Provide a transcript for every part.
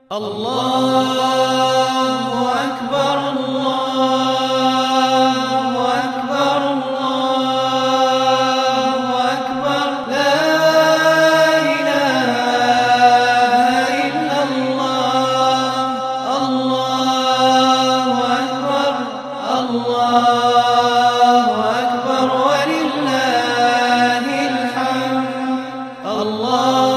الله أكبر الله أكبر الله أكبر لا إله إلا الله الله أكبر الله أكبر ولله الحمد الله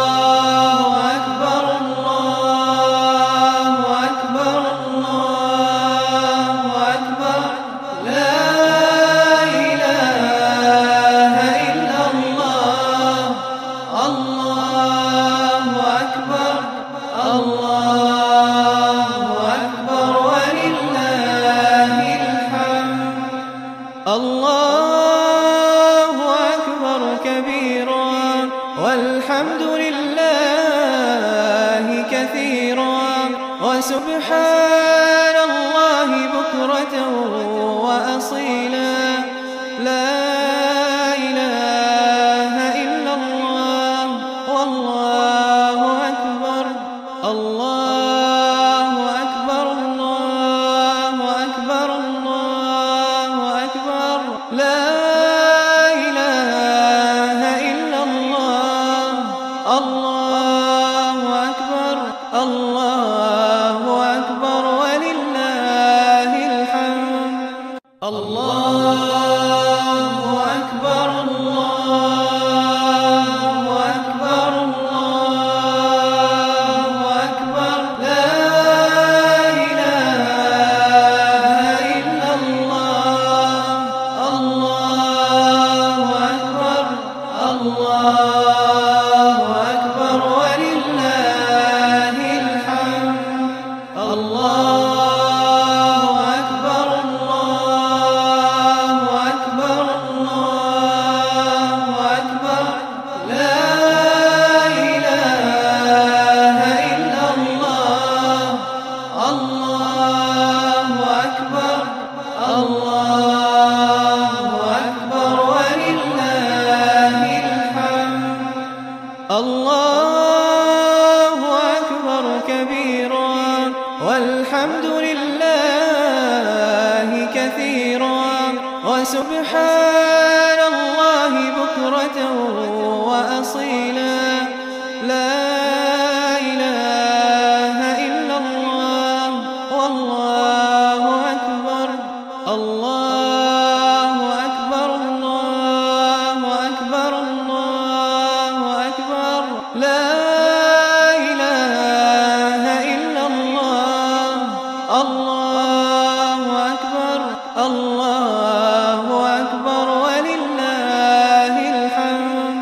الله أكبر كبيرا والحمد لله كثيرا وسبحان الله بكرة وأصيلا لا إله إلا الله والله أكبر الله أكبر الله أكبر الله أكبر لا إله إلا الله الله أكبر الله أكبر ولله الحمد الله أكبر الله أكبر الله أكبر لا إله إلا الله الله أكبر الله أكبر ولله الحمد الله أكبر الله أكبر الله أكبر لا إله إلا الله الله أكبر الله أكبر ولله الحمد الله أكبر كبيرا والحمد لله كثيرا وسبحان الله بكرة وأصيلا لا إله إلا الله والله أكبر الله أكبر الله أكبر الله أكبر لا إله إلا الله الله أكبر الله أكبر ولله الحمد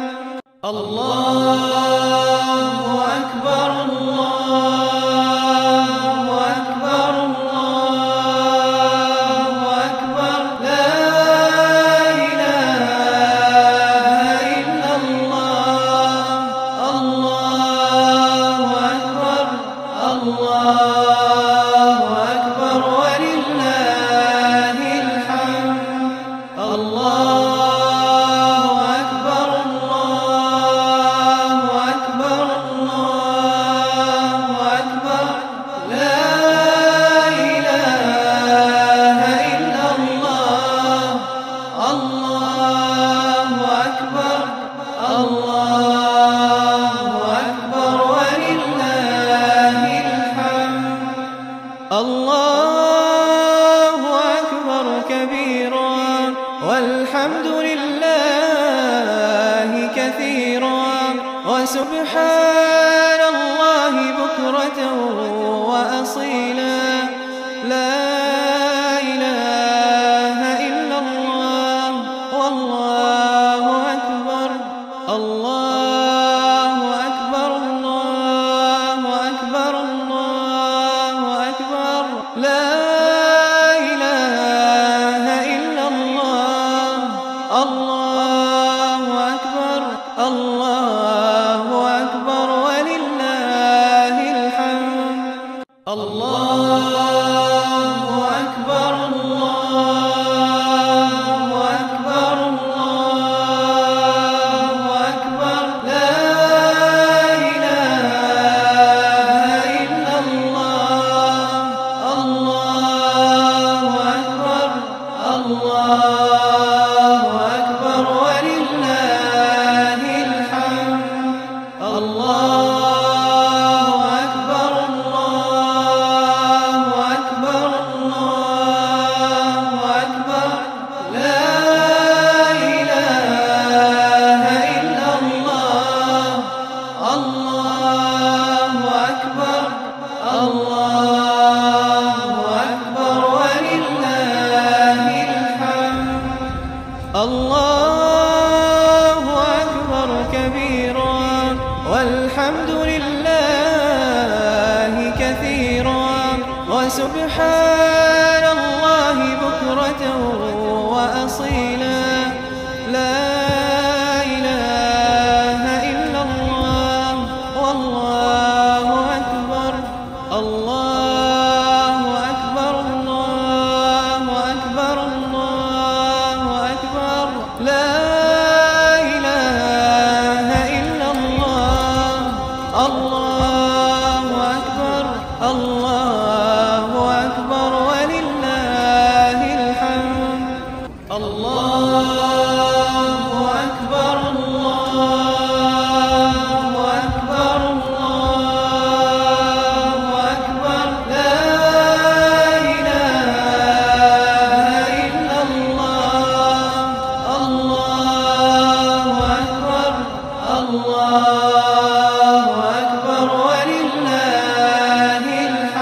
الله أكبر الله أكبر الله أكبر لا إله إلا الله الله أكبر الله أكبر ولله الحمد الله أكبر الله أكبر الله أكبر لا إله إلا الله الله أكبر الله أكبر ولله الحمد الله أكبر كبيرا والحمد لله كثيرا وسبحان الله بكرة وأصيلا لا إله إلا الله والله أكبر الله أكبر الله أكبر الله أكبر لا إله إلا الله الله أكبر الله أكبر ولله الحمد الله أكبر الله أكبر الله أكبر لا إله إلا الله أكبر ولله الحمد. الله أكبر كبيرا والحمد لله كثيرا وسبحان الله بكرة وأصيلا. لا إله إلا الله والله أكبر. الله أكبر الله أكبر الله أكبر. لا إله إلا الله. الله أكبر الله أكبر ولله الحمد. الله أكبر الله أكبر الله أكبر. لا إله إلا الله. الله أكبر الله أكبر ولله الحمد.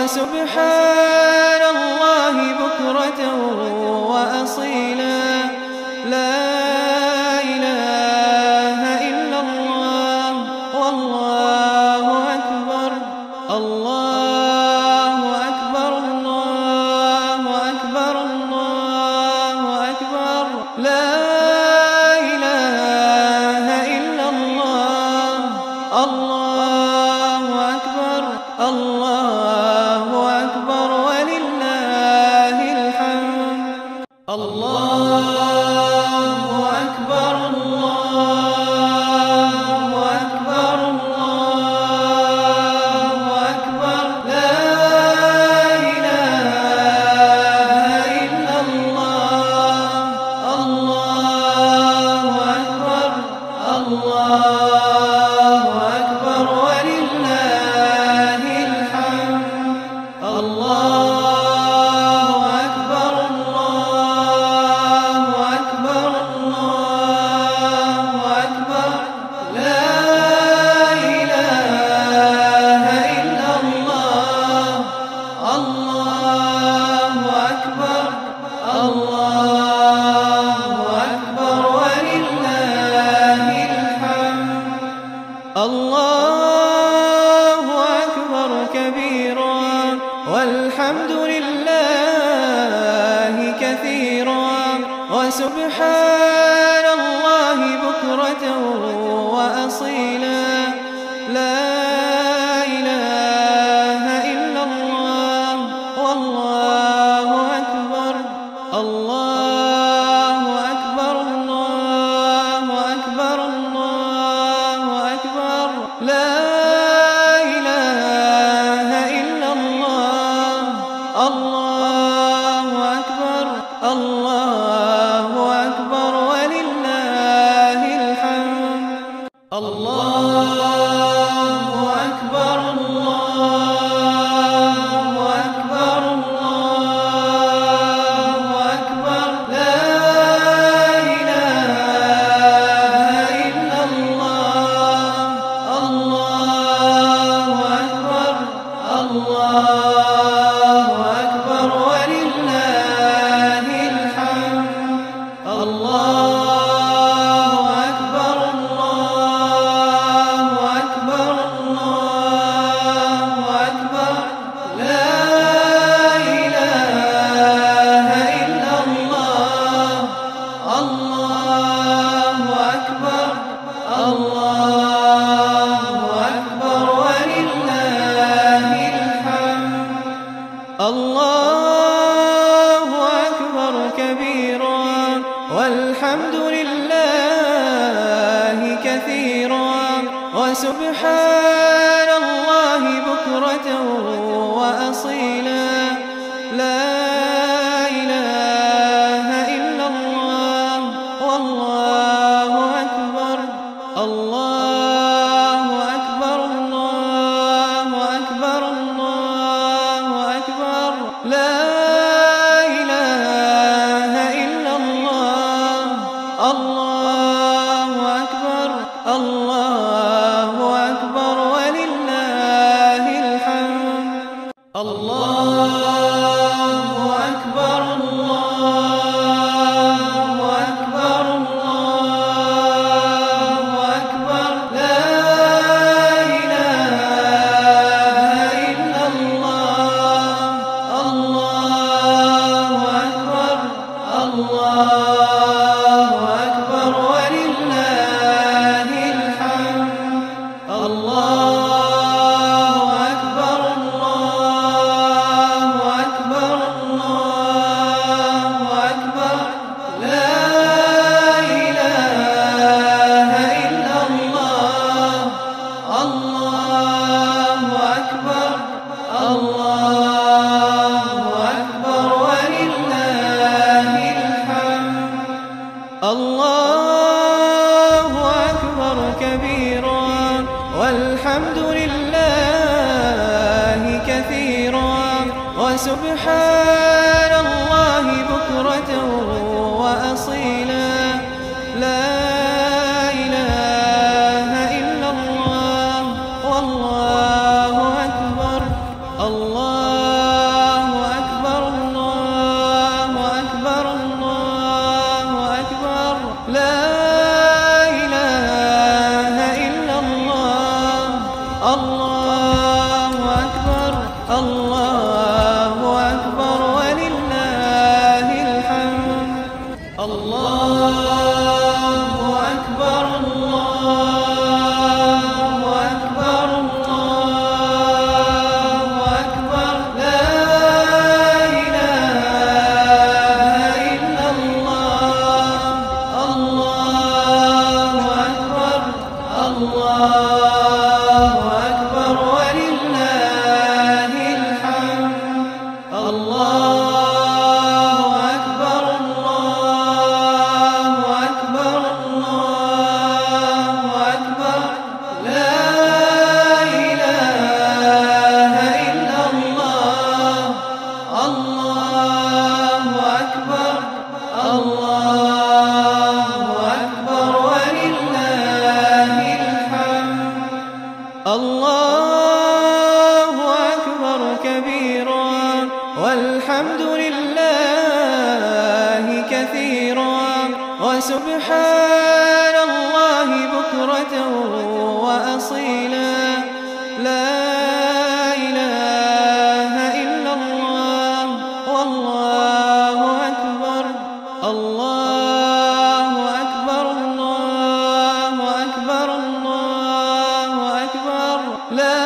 وسبحان الله بكرة وأصيلا. لا إله إلا الله والله أكبر. الله أكبر الله أكبر الله أكبر. لا إله إلا الله. الله أكبر الله أكبر ولله الحمد. الله أكبر الله أكبر الله أكبر. لا إله إلا الله. الله أكبر الله أكبر ولله الحمد. الله أكبر الله أكبر الله أكبر. لا إله إلا الله. الله أكبر الله أكبر ولله الحمد. الله أكبر كبيرا والحمد لله كثيرا وسبحان الله بكرة وأصيلا. لا إله إلا الله والله أكبر. الله أكبر الله أكبر الله أكبر. لا إله إلا الله. الله أكبر الله أكبر ولله الحمد. الله أكبر الله أكبر الله أكبر. لا إله إلا الله. الله أكبر الله أكبر ولله الحمد. الله أكبر الله أكبر الله أكبر. لا إله إلا الله. الله أكبر الله أكبر ولله الحمد. الله أكبر كبيرا والحمد لله كثيرا وسبحان الله بكرة وأصيلا. لا إله إلا الله والله أكبر. الله أكبر الله أكبر الله أكبر. لا إله إلا الله. الله أكبر الله أكبر ولله الحمد. الله أكبر الله أكبر الله أكبر. لا إله إلا الله. الله أكبر الله أكبر ولله الحمد. الله أكبر الله أكبر الله أكبر. لا إله إلا الله. الله أكبر الله أكبر ولله الحمد. الله أكبر كبيرا والحمد لله كثيرا وسبحان الله بكرة وأصيلا. لا إله إلا الله والله أكبر. الله الله أكبر الله أكبر ولله الحمد. الله أكبر الله أكبر الله أكبر لا إله إلا الله. الله أكبر الله أكبر ولله الحمد. الله أكبر الله أكبر الله أكبر لا إله إلا الله. الله أكبر الله أكبر ولله الحمد. الله أكبر كبيرا والحمد لله كثيرا وسبحان الله بكرة وأصيلا. لا إله إلا الله والله أكبر. الله أكبر الله أكبر الله أكبر لا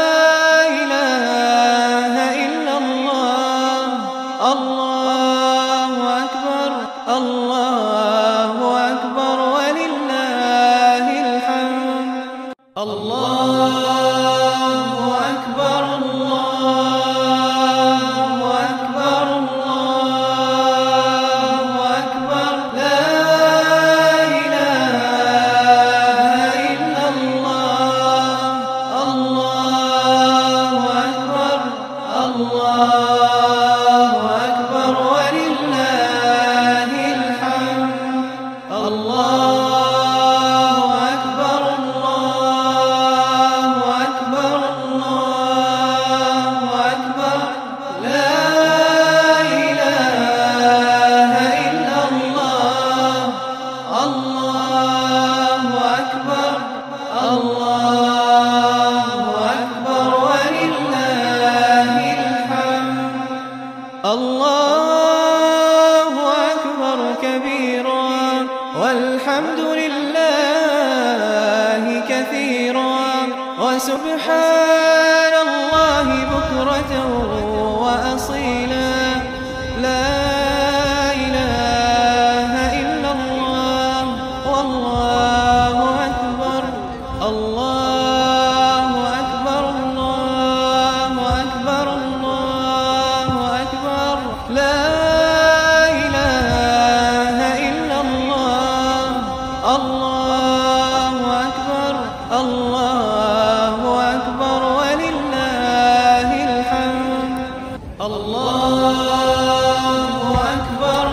إله إلا الله. الله أكبر الله أكبر ولله الحمد. الله أكبر الله أكبر الله أكبر لا إله إلا الله. الله أكبر الله أكبر ولله الحمد. الله أكبر الله أكبر الله أكبر لا إله إلا الله. الله أكبر الله أكبر ولله الحمد. الله أكبر كبيرا والحمد لله كثيرا وسبحان الله بكرة وأصيلا. لا إله إلا الله والله أكبر. الله أكبر الله أكبر الله أكبر لا إله إلا الله. الله أكبر الله أكبر ولله الحمد. الله أكبر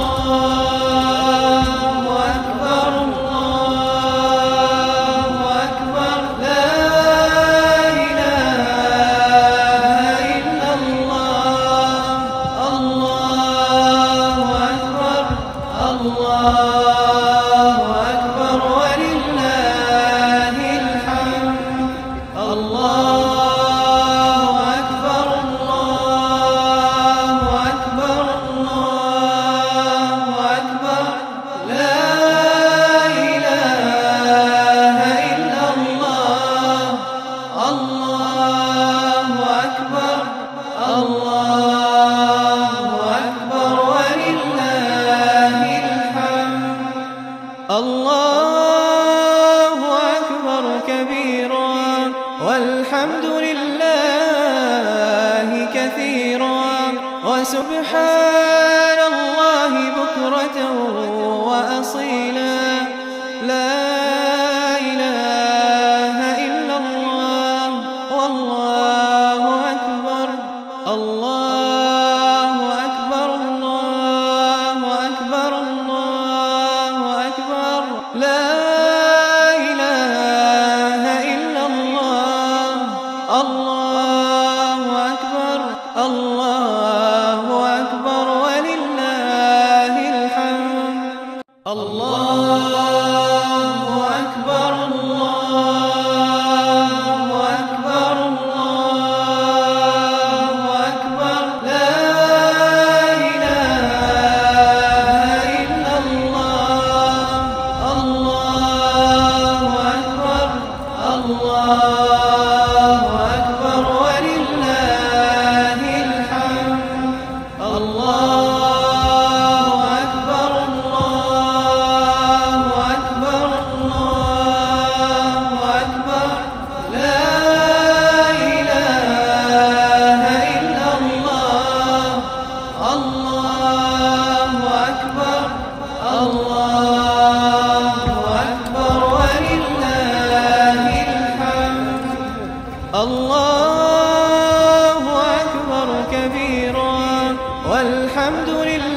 الله أكبر الله أكبر لا إله إلا الله. الله أكبر الله أكبر ولله الحمد. الله أكبر الله أكبر الله أكبر لا إله إلا الله. الله أكبر الله أكبر ولله الحمد. الله أكبر كبيرا والحمد لله كثيرا وسبحان الله بكرة وأصيلا. لا إله إلا الله والله أكبر. الله أكبر الله أكبر الله أكبر لا إله إلا الله. الله أكبر الله أكبر ولله الحمد. الله أكبر الله أكبر الله أكبر كبيرا والحمد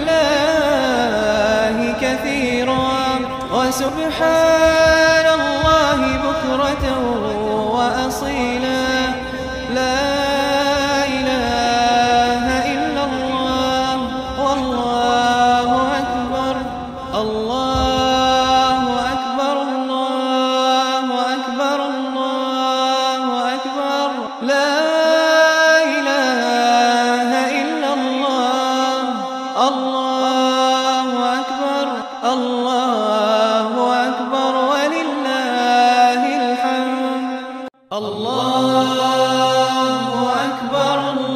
لله كثيرا وسبحان الله بكرة وأصيلا لا إله إلا الله والله أكبر الله أكبر الله أكبر الله أكبر لا إله إلا الله الله أكبر الله أكبر ولله الحمد الله أكبر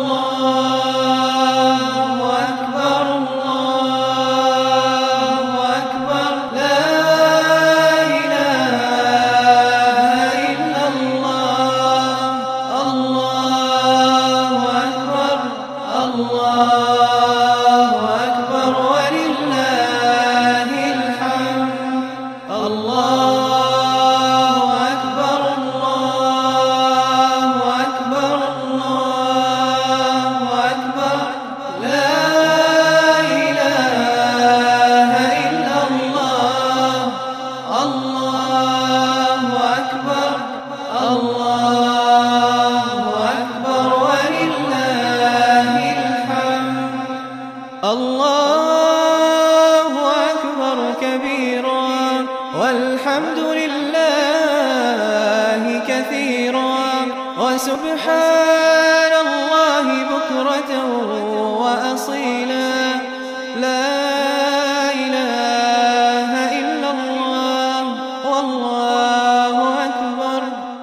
الله أكبر الله أكبر لا إله إلا الله الله أكبر الله أكبر ولله الحمد الله أكبر الله أكبر الله أكبر لا إله إلا الله الله أكبر الله أكبر ولله الحمد الله أكبر كبيرا والحمد لله كثيرا وسبحان الله بكرة وأصيلا لا إله إلا الله والله أكبر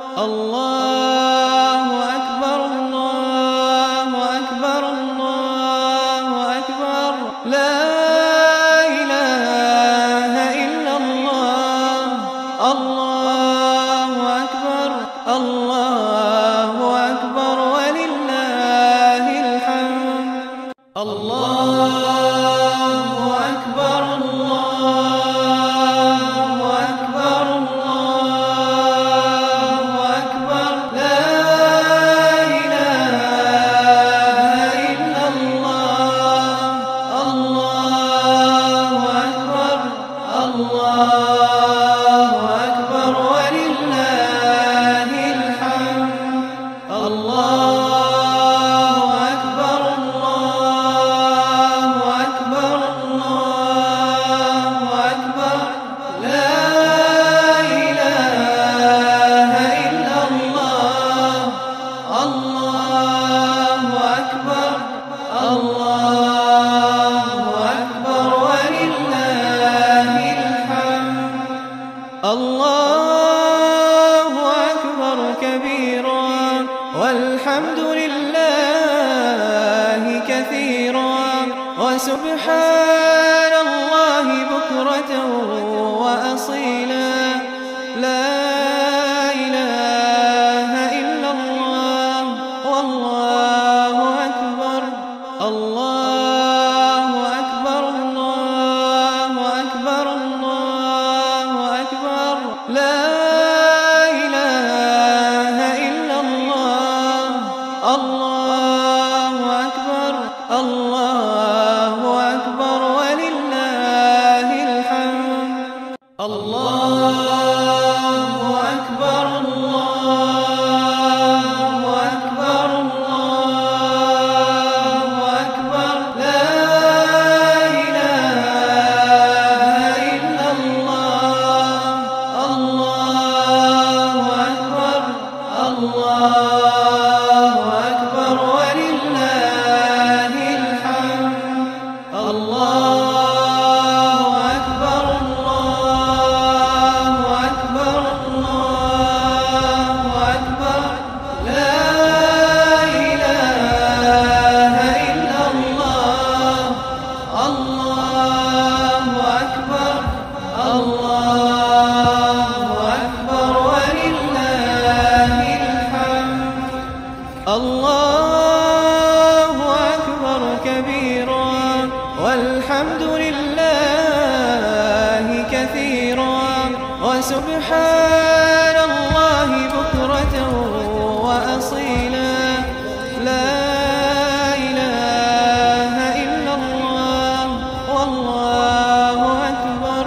الله أكبر الله أكبر الله أكبر لا إله إلا الله الله أكبر الله أكبر ولله الحمد الله أكبر الله أكبر الله أكبر لا إله إلا الله الله أكبر الله أكبر ولله الحمد الله أكبر الله أكبر الله أكبر لا إله إلا الله الله أكبر الله أكبر ولله الحمد الله أكبر كبيرا والحمد لله كثيرا وسبحان الله بكرة وأصيلا لا إله إلا الله والله أكبر الله أكبر الله أكبر الله أكبر لا إله إلا الله الله أكبر الله أكبر ولله الحمد الله أكبر الله أكبر الله أكبر لا إله إلا الله الله أكبر الله أكبر ولله الحمد الله أكبر الله أكبر الله أكبر لا إله إلا الله الله أكبر الله أكبر ولله الحمد الله أكبر كبيرا والحمد لله كثيرا وسبحان الله بكرة وأصيلا وأصيلا. لا إله إلا الله والله أكبر.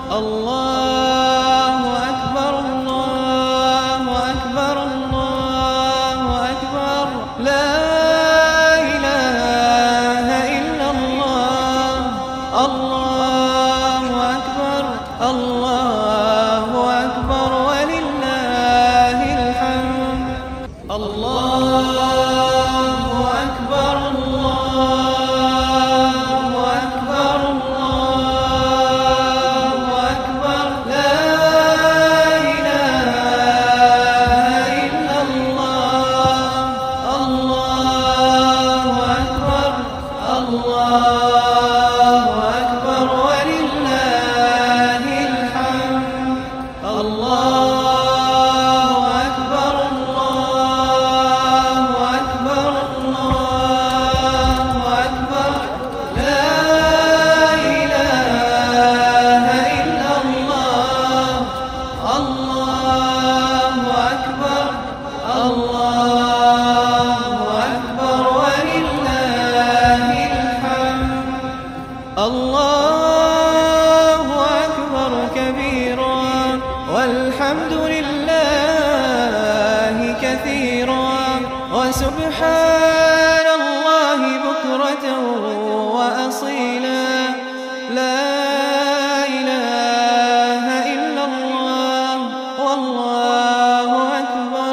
الله أكبر الله أكبر الله أكبر. لا إله إلا الله. الله أكبر الله أكبر ولله الحمد. الله أكبر الله أكبر الله أكبر. لا إله إلا الله. الله أكبر الله أكبر ولله الحمد. الله أكبر الله أكبر الله أكبر. لا إله إلا الله. الله أكبر الله أكبر ولله الحمد. الله أكبر كبيرا والحمد لله كثيرا وسبحان الله بكرة وأصيلا. لا إله إلا الله والله أكبر.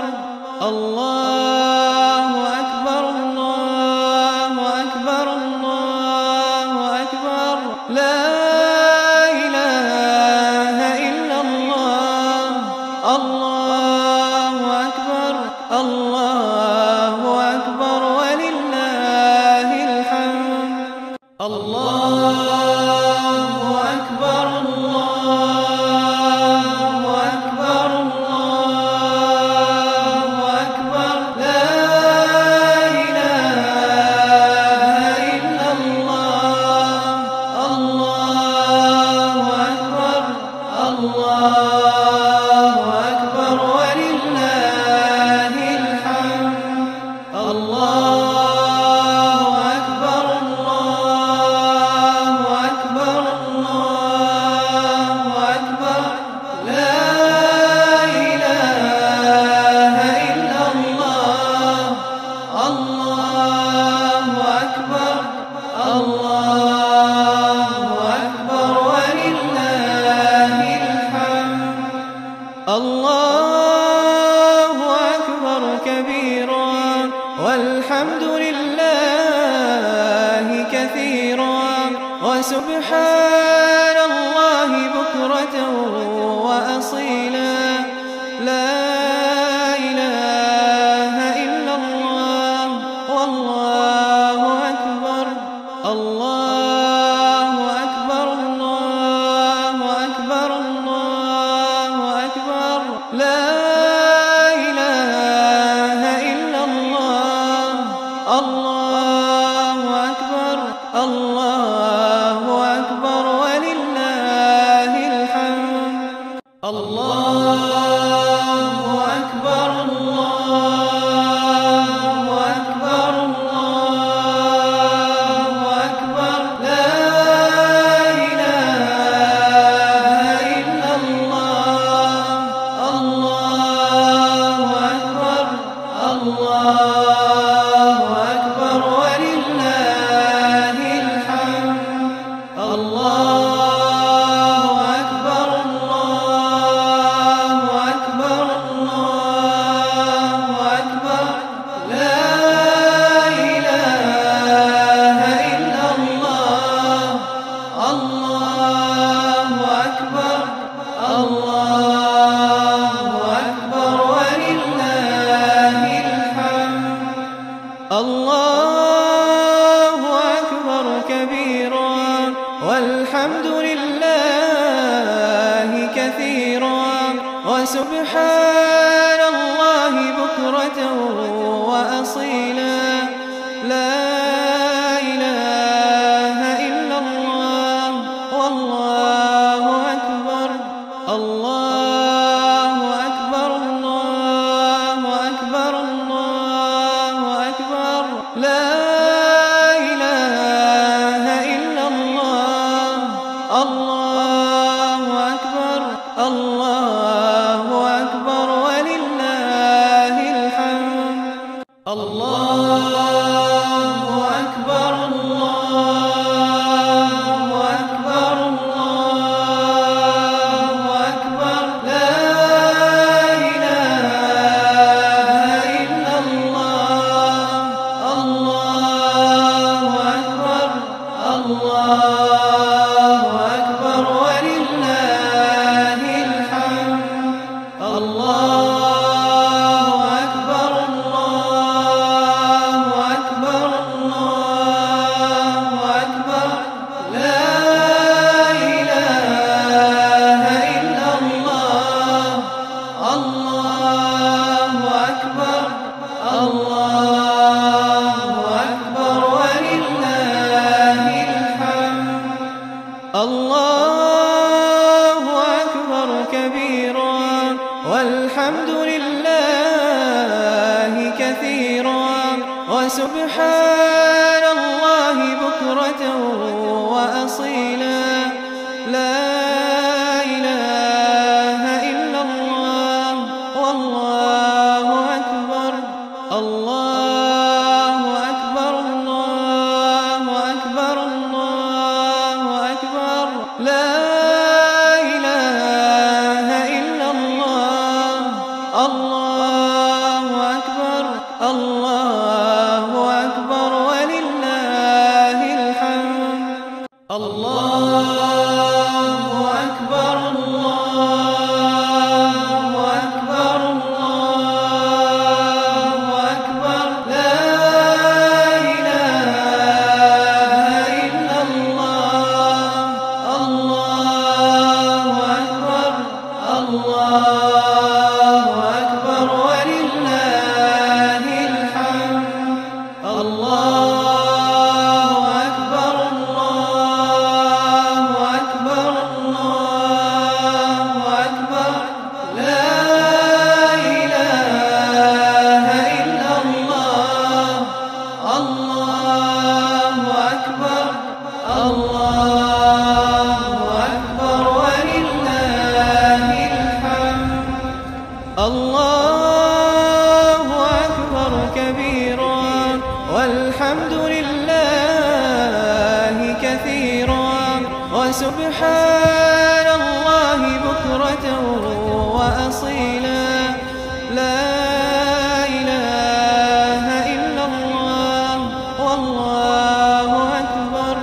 الله أكبر الله أكبر الله أكبر. لا إله إلا الله. الله أكبر الله أكبر ولله الحمد. الله أكبر الله أكبر الله أكبر. لا إله إلا الله. الله أكبر الله أكبر ولله الحمد. الله أكبر الله أكبر الله أكبر. لا إله إلا الله. الله أكبر الله أكبر ولله الحمد. الله أكبر كبيرا والحمد لله كثيرا وسبحان الله بكرة وأصيلا. لا إله إلا الله والله أكبر. الله أكبر الله أكبر الله أكبر. لا إله إلا الله. الله أكبر الله أكبر ولله الحمد. الله أكبر الله أكبر الله أكبر. لا إله إلا الله. الله أكبر الله أكبر ولله الحمد. الله أكبر الله أكبر الله أكبر. لا إله إلا الله. الله أكبر الله أكبر ولله الحمد. الله أكبر كبيرا والحمد لله كثيرا وسبحان الله بكرة وأصيلا. لا إله إلا الله والله أكبر. الله أكبر الله أكبر الله الله أكبر الله أكبر الله أكبر لا إله إلا الله الله أكبر الله أكبر ولله الحمد الله الله أكبر كبيرا والحمد لله كثيرا وسبحان الله بكرة وأصيلا لا إله إلا الله والله أكبر الله أكبر الله أكبر الله أكبر لا إله إلا الله الله أكبر الله أكبر ولله الحمد الله أكبر الله أكبر الله أكبر لا إله إلا الله الله أكبر الله أكبر ولله الحمد الله أكبر الله أكبر الله أكبر لا إله إلا الله الله أكبر الله أكبر ولله الحمد الله أكبر كبيرا والحمد لله كثيرا وسبحان الله بكرة وأصيلا لا إله إلا الله والله أكبر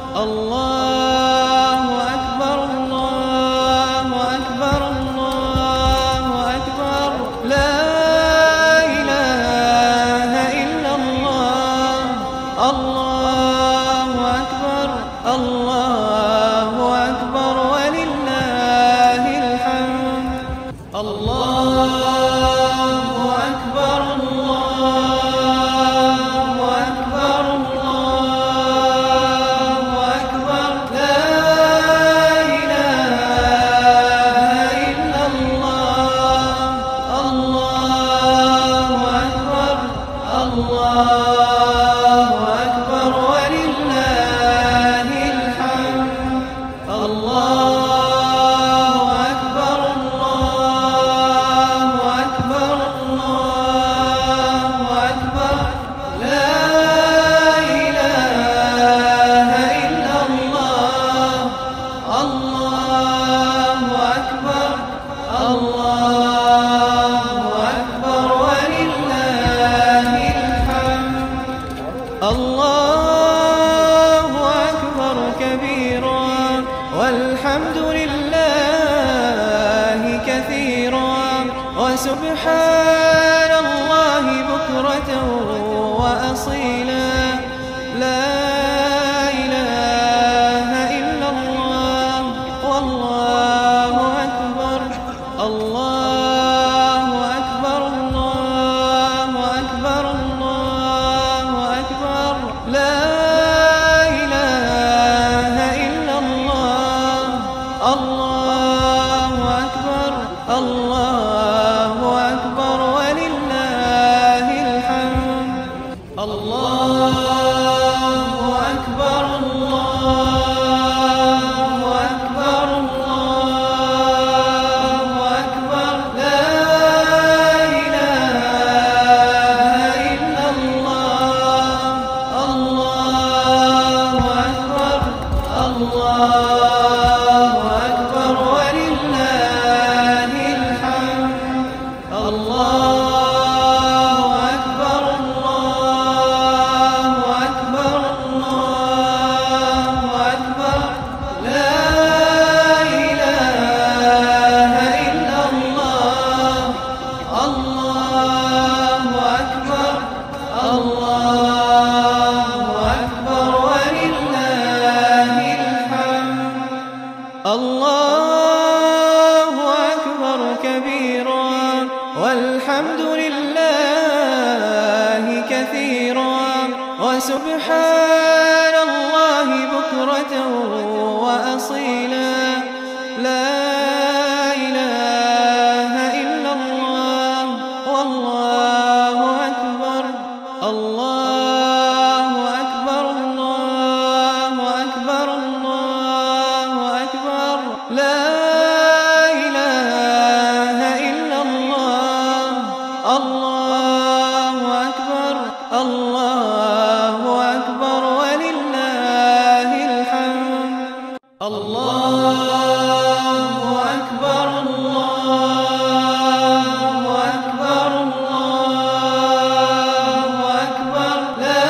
الله أكبر الله أكبر الله أكبر لا إله إلا الله الله أكبر الله أكبر ولله الحمد الله أكبر الله أكبر الله أكبر لا إله إلا الله الله أكبر الله أكبر ولله الحمد الله أكبر الله أكبر الله أكبر لا إله إلا الله الله أكبر الله أكبر ولله الحمد الله أكبر كبيرا والحمد لله كثيرا وسبحان الله بكرة وأصيلا لا إله إلا الله والله أكبر الله أكبر الله أكبر الله أكبر لا إله إلا الله الله أكبر الله أكبر ولله الحمد الله أكبر الله أكبر الله أكبر لا إله إلا كثيرا وسبحان الله بكرة وأصيلا لا إله إلا الله والله أكبر الله أكبر الله أكبر الله أكبر لا إله إلا الله الله أكبر الله أكبر ولله الحمد الله أكبر الله أكبر الله أكبر لا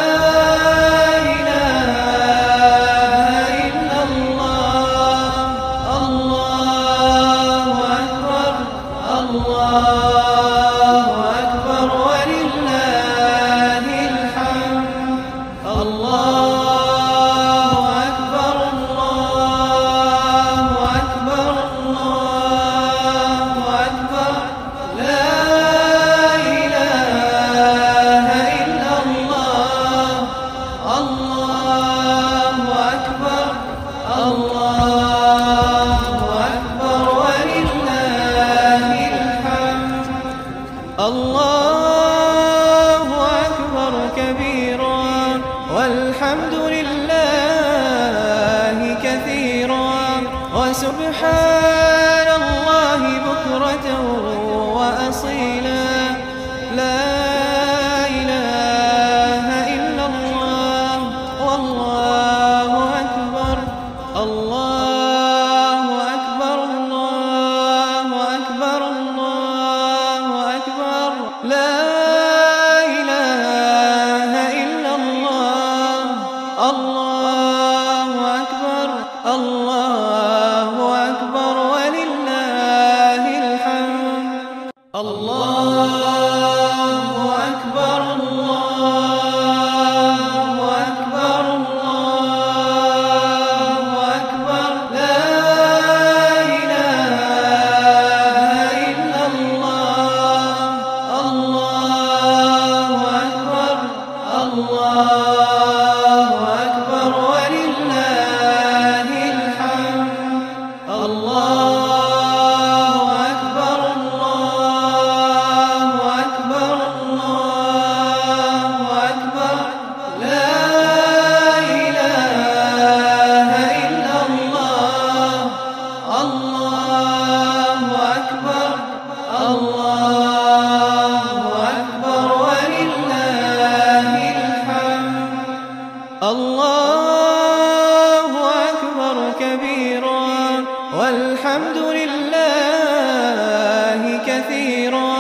إله إلا الله الله أكبر الله أكبر ولله الحمد الله أكبر الله أكبر الله أكبر لا إله إلا الله الله أكبر الله أكبر ولله الحمد الله أكبر كبيرا والحمد لله كثيرا وسبحان الله بكرة وأصيلا لا إله إلا الله والله أكبر الله أكبر الله أكبر الله أكبر لا إله إلا الله الله أكبر الله أكبر ولله الحمد الله أكبر الله أكبر الله أكبر لا إله إلا الله الله أكبر الله أكبر ولله الحمد الله أكبر الله أكبر الله أكبر لا إله إلا الله الله أكبر الله أكبر ولله الحمد الله أكبر كبيرا والحمد لله كثيرا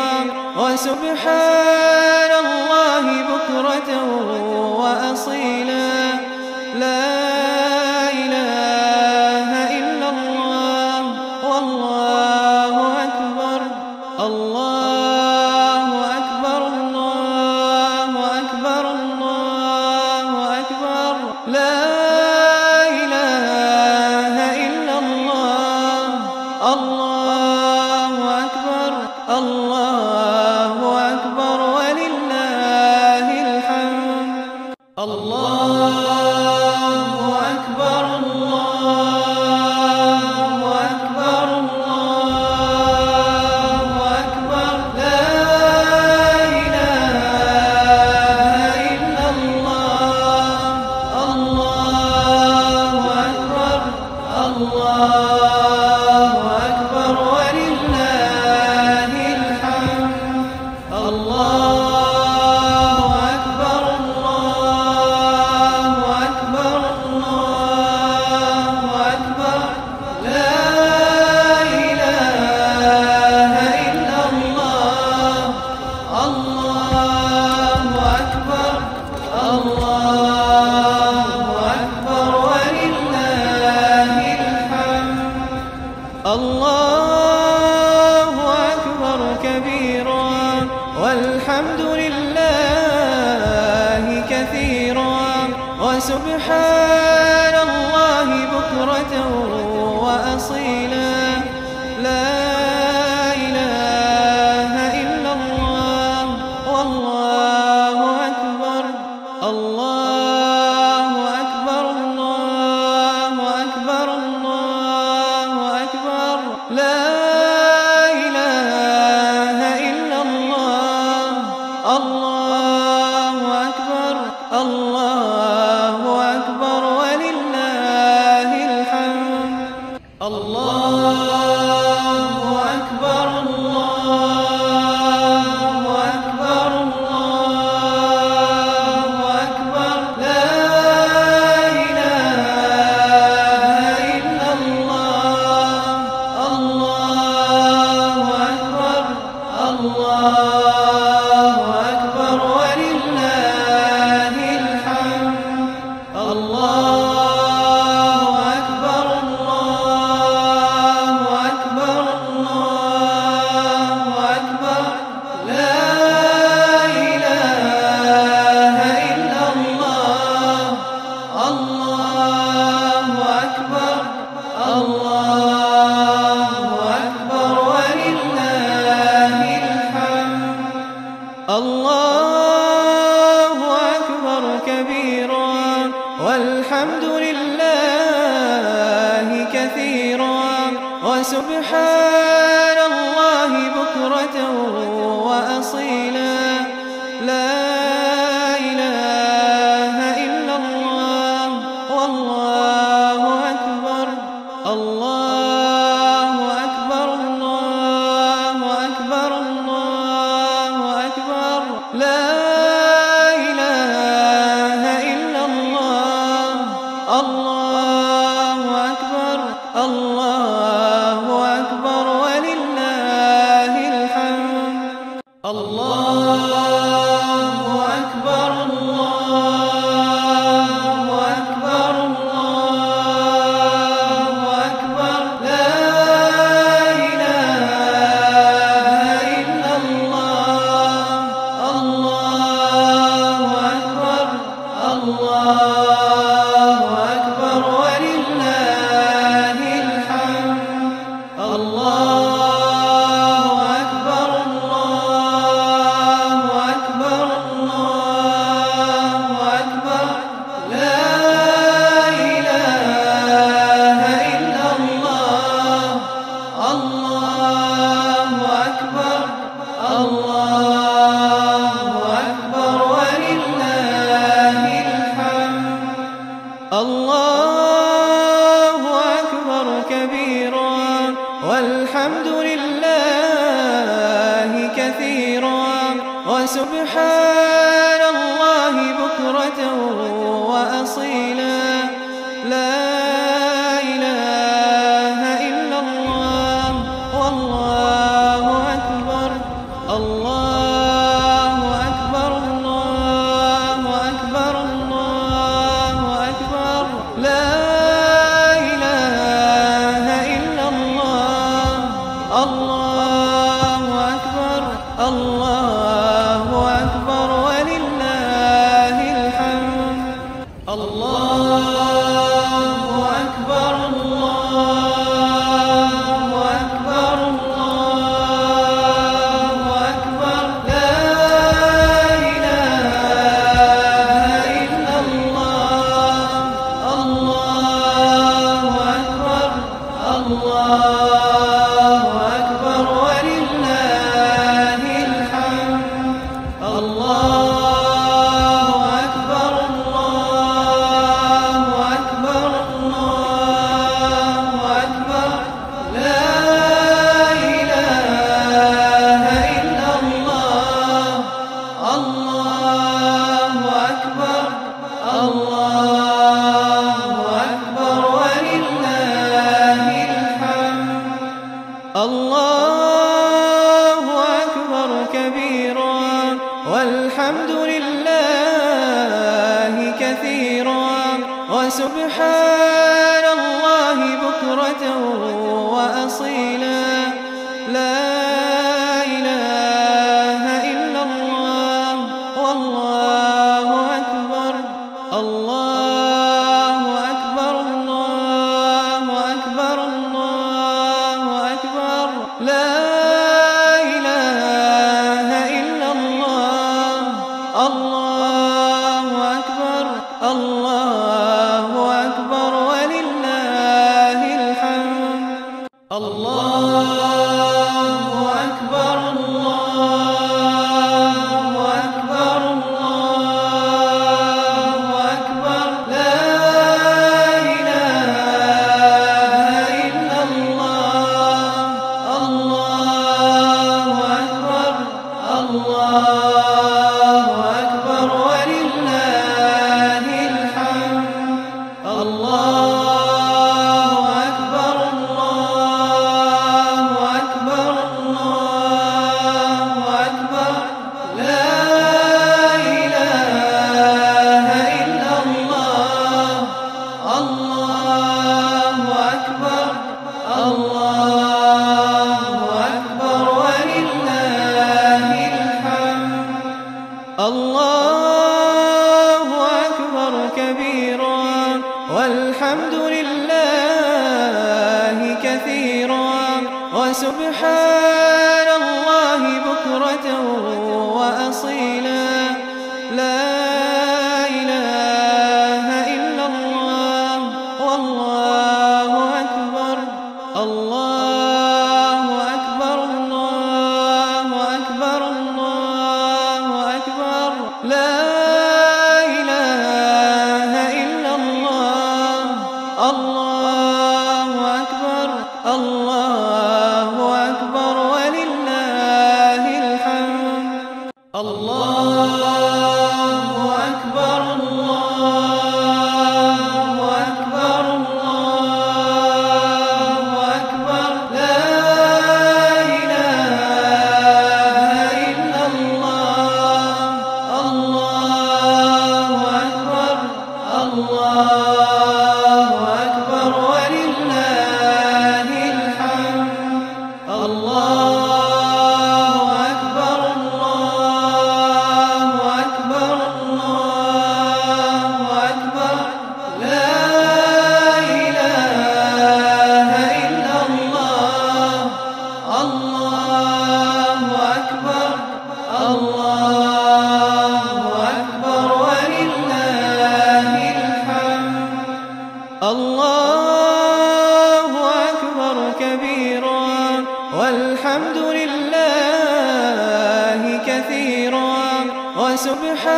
وسبحان الله بكرة وأصيلا لا إله إلا الله والله أكبر الله أكبر الله أكبر الله أكبر لا إله إلا الله الله أكبر الله أكبر ولله الحمد الله أكبر الله أكبر الله أكبر لا إله إلا الله الله أكبر الله أكبر ولله الحمد الله أكبر الله أكبر الله أكبر لا إله إلا الله الله أكبر الله أكبر ولله الحمد الله أكبر كبيرا والحمد لله كثيرا وسبحان الله بكرة وأصيلا لا إله إلا الله والله أكبر وسبحان الله بكرة وأصيلا. لا إله إلا الله والله أكبر. الله أكبر الله أكبر الله أكبر. لا إله إلا الله. الله أكبر الله أكبر ولله الحمد. الله أكبر الله أكبر الله أكبر. لا إله إلا الله. الله أكبر الله أكبر ولله الحمد. الله أكبر الله أكبر الله أكبر. لا إله إلا الله. الله أكبر الله أكبر ولله الحمد. الله أكبر كبيرا والحمد لله كثيرا وسبحان الله بكرة وأصيلا. لا إله إلا الله والله أكبر. الله أكبر الله أكبر الله أكبر. لا إله إلا الله. الله أكبر الله أكبر ولله الحمد. الله أكبر الله أكبر الله أكبر. لا إله إلا الله. الله أكبر الله أكبر ولله الحمد. الله أكبر الله أكبر الله أكبر. لا إله إلا الله. الله أكبر الله أكبر ولله الحمد. الله أكبر كبيرا والحمد لله كثيرا وسبحان الله بكرة وأصيلا. لا إله إلا الله والله أكبر. الله أكبر الله أكبر الله أكبر. لا إله إلا الله. الله أكبر الله أكبر ولله الحمد. الله أكبر الله أكبر الله أكبر. لا إله إلا الله. الله أكبر الله أكبر ولله الحمد.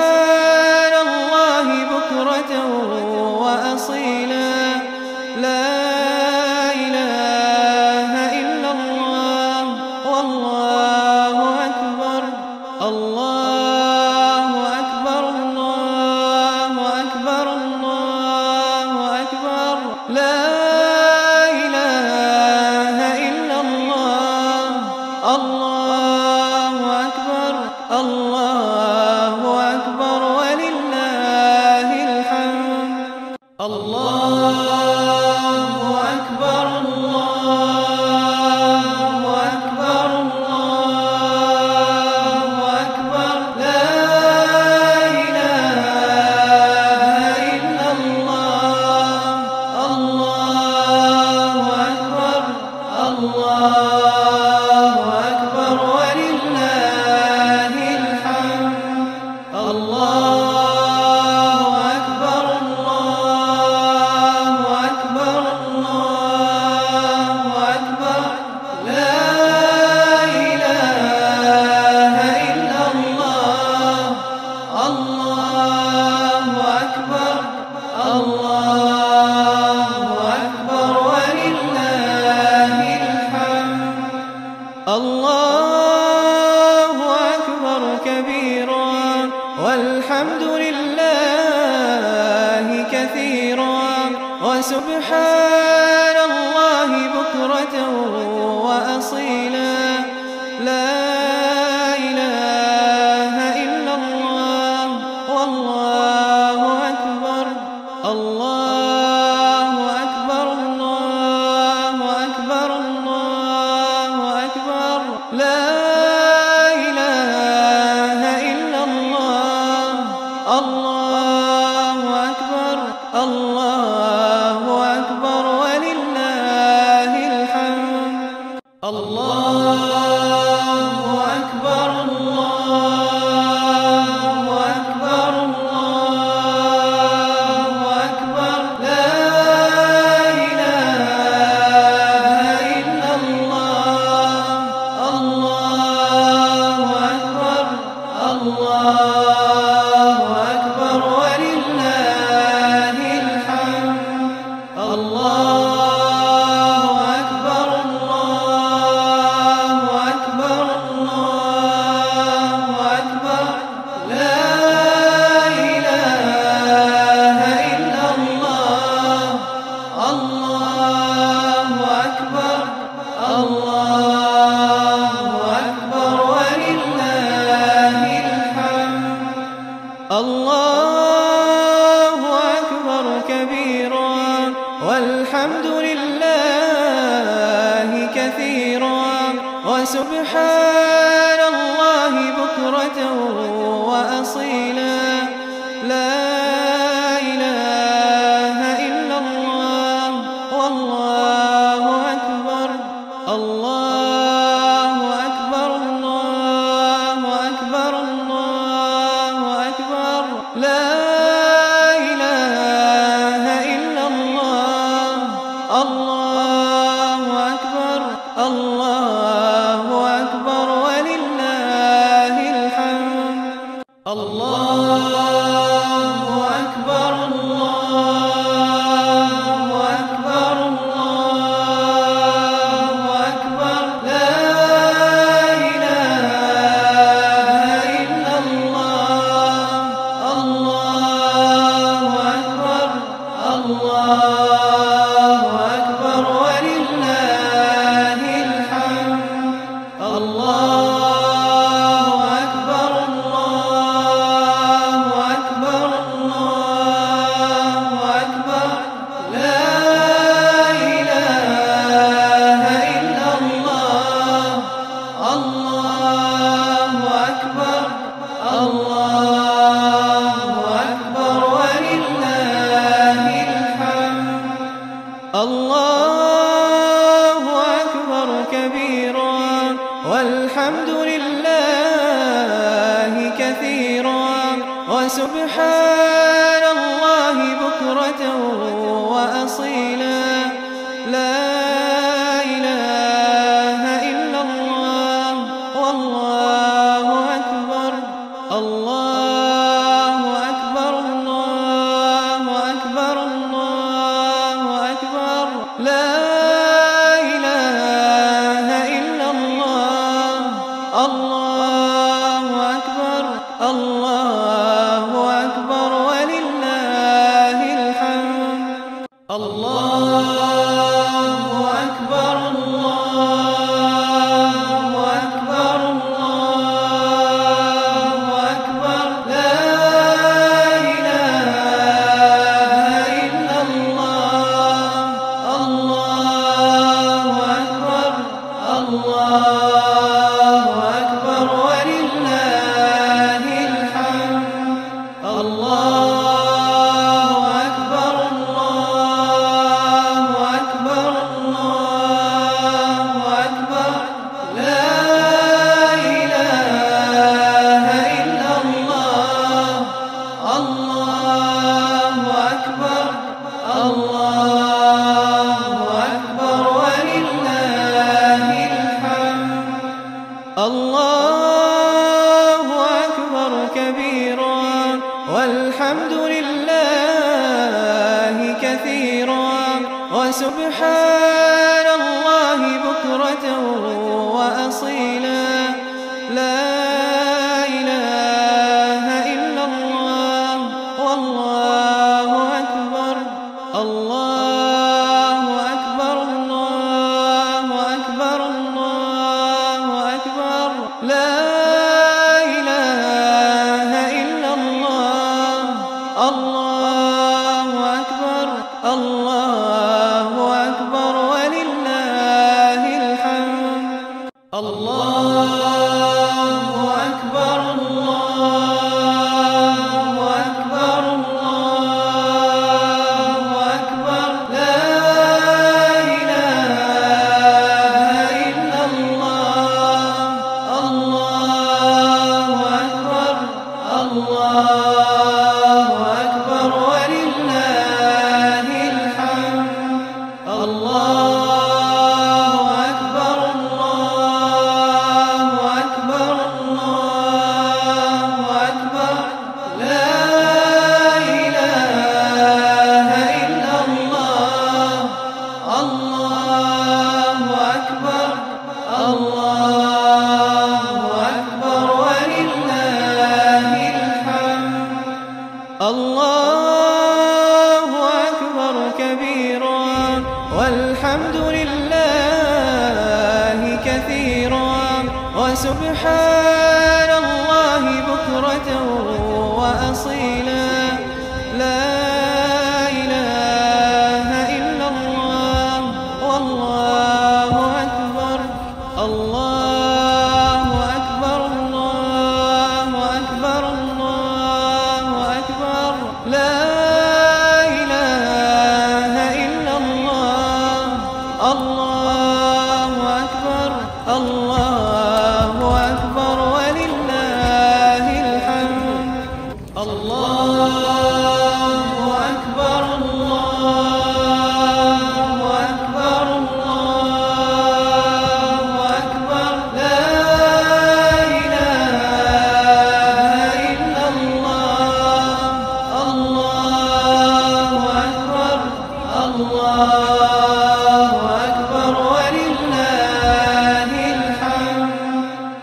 وسبحان الله بكرة وأصيلا. لا إله إلا الله والله أكبر. الله أكبر الله أكبر الله أكبر. لا إله إلا الله. الله أكبر الله أكبر ولله الحمد. الله أكبر الله أكبر الله أكبر. لا إله إلا الله. الله أكبر الله أكبر ولله الحمد. الله أكبر الله أكبر الله أكبر. لا إله إلا الله. الله أكبر الله أكبر ولله الحمد. الله أكبر كبيرا والحمد لله كثيرا وسبحان الله بكرة وأصيلا. لا إله إلا الله والله أكبر. الله أكبر الله أكبر الله أكبر. لا إله إلا الله. الله أكبر الله أكبر ولله الحمد. الله أكبر الله أكبر الله أكبر. لا إله إلا الله. الله أكبر الله أكبر ولله الحمد. الله أكبر الله أكبر الله أكبر. لا إله إلا الله. الله أكبر الله أكبر ولله الحمد. الله أكبر كبيرا والحمد لله كثيرا وسبحان الله بكرة وأصيلا. لا إله إلا الله والله أكبر. الله أكبر الله أكبر الله أكبر. لا إله إلا الله. الله أكبر الله أكبر ولله الحمد. الله أكبر الله أكبر الله أكبر. لا إله إلا الله. الله أكبر الله أكبر ولله الحمد. الله أكبر الله أكبر الله أكبر. لا إله إلا الله. الله أكبر الله أكبر ولله الحمد. الله أكبر كبيرا والحمد لله كثيرا وسبحان الله بكرة وأصيلا. لا إله إلا الله والله أكبر. الله الله أكبر كبيرا والحمد لله كثيرا وسبحان الله بكرة وأصيلا لا إله إلا الله والله أكبر الله أكبر الله أكبر الله أكبر لا إله إلا الله الله أكبر الله أكبر ولله الحمد الله أكبر الله أكبر الله أكبر لا إله إلا الله الله أكبر الله أكبر ولله الحمد الله أكبر الله أكبر الله أكبر لا إله إلا الله الله أكبر الله أكبر ولله الحمد الله أكبر كبيرا والحمد لله كثيرا وسبحان الله بكرة وأصيلا لا إله إلا الله والله أكبر الله أكبر الله أكبر الله أكبر لا إله إلا الله الله أكبر الله أكبر ولله الحمد الله أكبر الله أكبر الله أكبر لا إله إلا الله الله أكبر الله أكبر ولله الحمد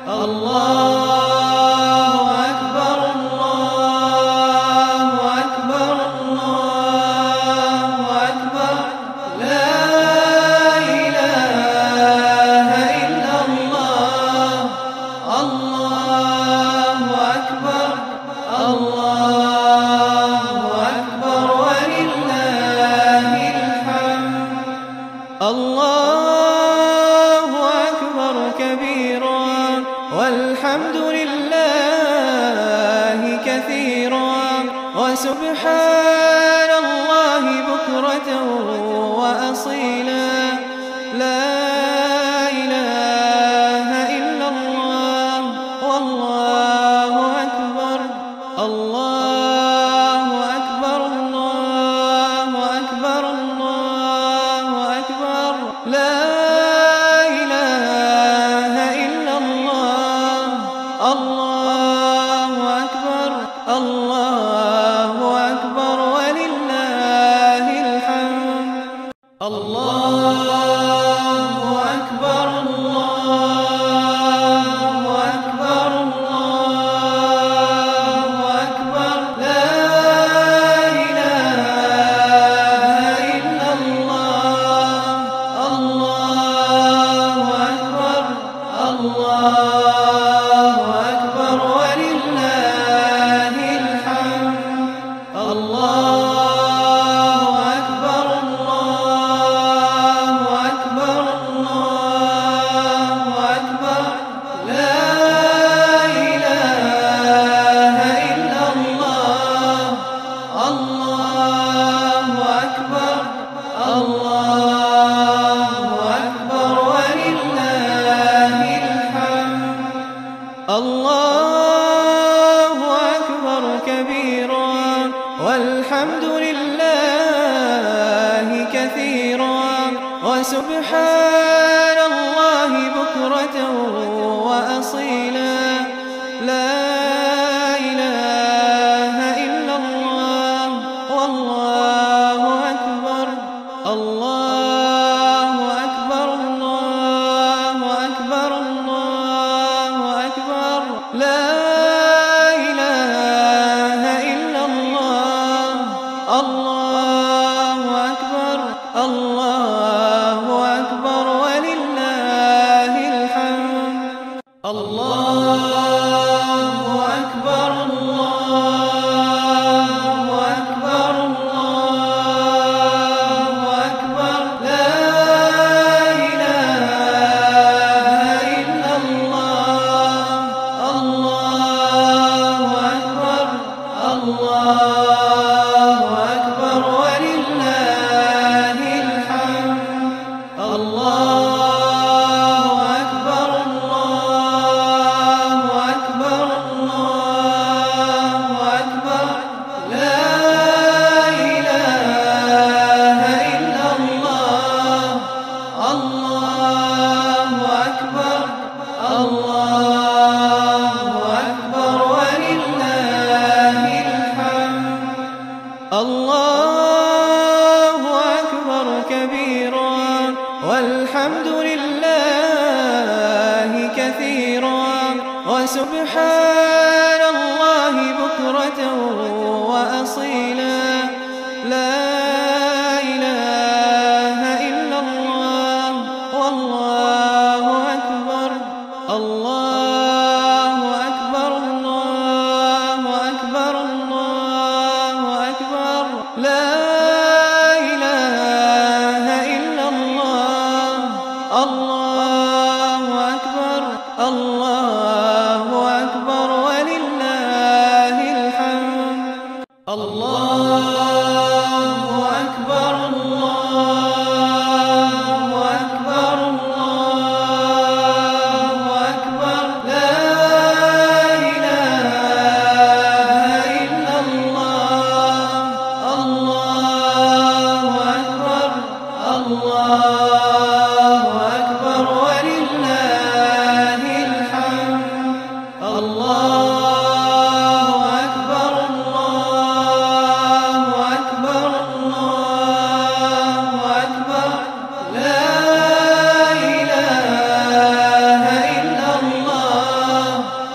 الله أكبر الله أكبر الله أكبر لا إله إلا الله الله أكبر الله أكبر ولله الحمد الله أكبر كبيرا والحمد لله كثيرا وسبحان الله بكرة وأصيلا لا إله إلا الله والله أكبر الله أكبر الله أكبر الله أكبر لا إله إلا الله الله أكبر الله أكبر ولله الحمد الله أكبر الله أكبر الله أكبر لا إله إلا الله الله أكبر الله أكبر ولله الحمد الله أكبر الله أكبر الله أكبر لا إله إلا الله والحمد لله كثيرا وسبحان الله بكرة وأصيلا لا إله إلا الله والله أكبر الله أكبر الله أكبر الله أكبر لا إله إلا الله الله أكبر الله أكبر ولله الحمد الله أكبر الله أكبر الله أكبر لا إله إلا الله الله أكبر الله أكبر ولله الحمد الله أكبر الله أكبر الله أكبر لا إله إلا الله الله أكبر الله أكبر ولله الحمد الله أكبر كبيرا والحمد لله كثيرا وسبحان الله بكرة وأصيلا لا إله إلا الله والله أكبر الله أكبر الله أكبر الله أكبر لا إله إلا الله الله أكبر الله أكبر ولله الحمد الله أكبر الله أكبر الله أكبر لا إله إلا الله الله أكبر الله أكبر ولله الحمد الله أكبر الله أكبر الله أكبر لا إله إلا الله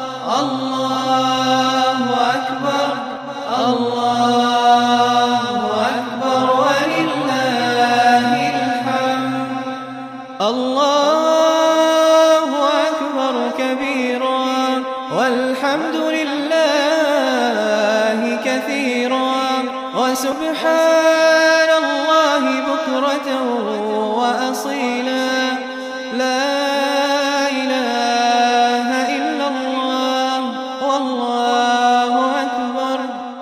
الله أكبر الله أكبر ولله الحمد الله أكبر كبيرا والحمد لله كثيرا وسبحان الله بكرة وأصيلا لا إله إلا الله والله أكبر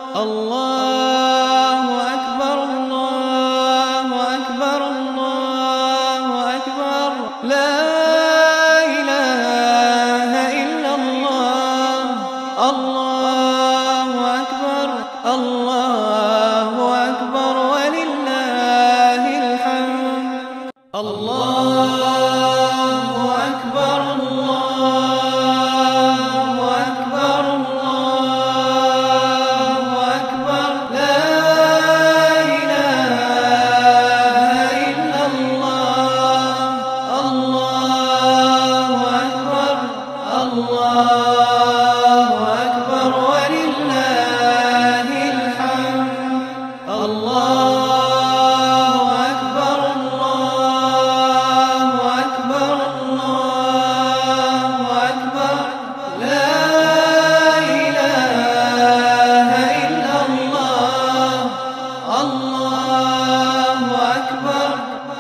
الله أكبر الله أكبر الله أكبر لا إله إلا الله الله أكبر الله أكبر ولله الحمد الله أكبر الله أكبر الله أكبر لا إله إلا الله الله أكبر الله أكبر ولله الحمد الله أكبر الله أكبر الله أكبر لا إله إلا الله الله أكبر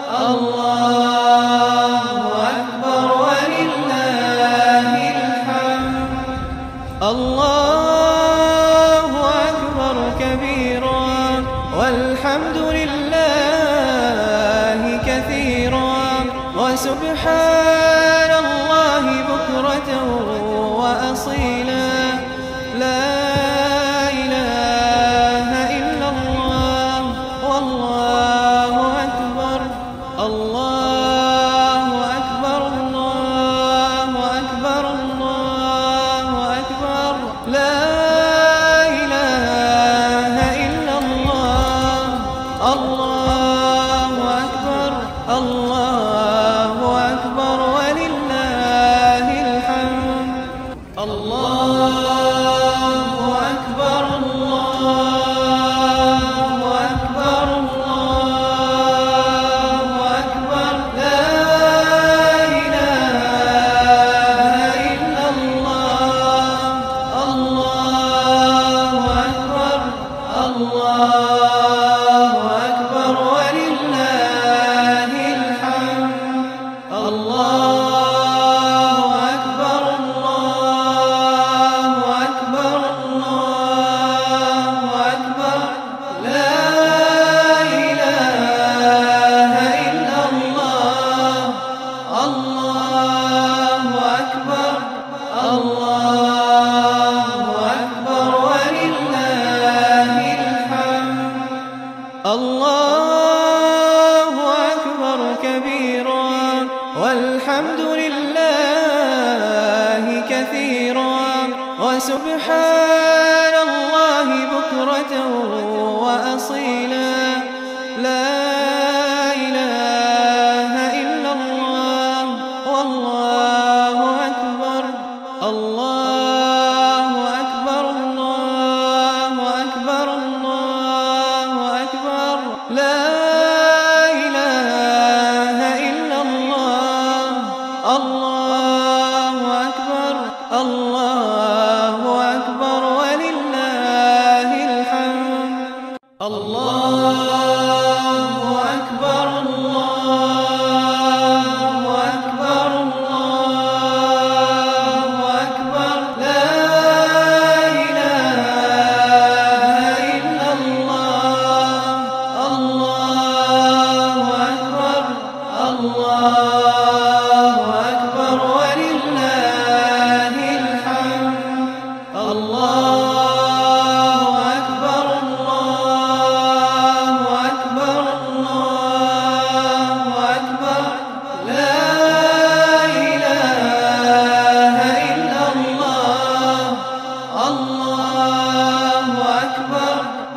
الله أكبر ولله الحمد الله أكبر كبيرا والحمد لله كثيرا وسبحان الله بكرة وأصيلا لا إله إلا الله أكبر ولله الحمد. الله أكبر الله أكبر الله أكبر لا إله إلا الله. الله أكبر الله أكبر ولله الحمد. الله أكبر كبيرا والحمد لله كثيرا وسبحان الله بكرة وأصيلا. لا إله إلا الله والله أكبر. الله أكبر الله أكبر الله أكبر لا إله إلا الله. الله أكبر الله أكبر ولله الحمد. الله أكبر الله أكبر الله أكبر لا إله إلا الله. الله أكبر الله أكبر ولله الحمد. الله أكبر الله أكبر الله أكبر لا إله إلا الله. الله أكبر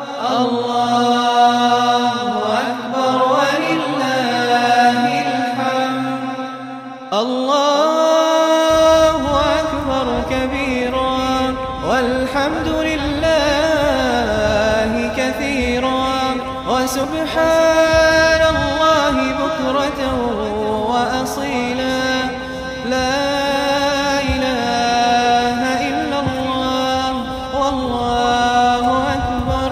الله أكبر ولله الحمد. الله أكبر كبيرا والحمد لله كثيرا وسبحان الله بكرة وأصيلا. لا إله إلا الله والله أكبر.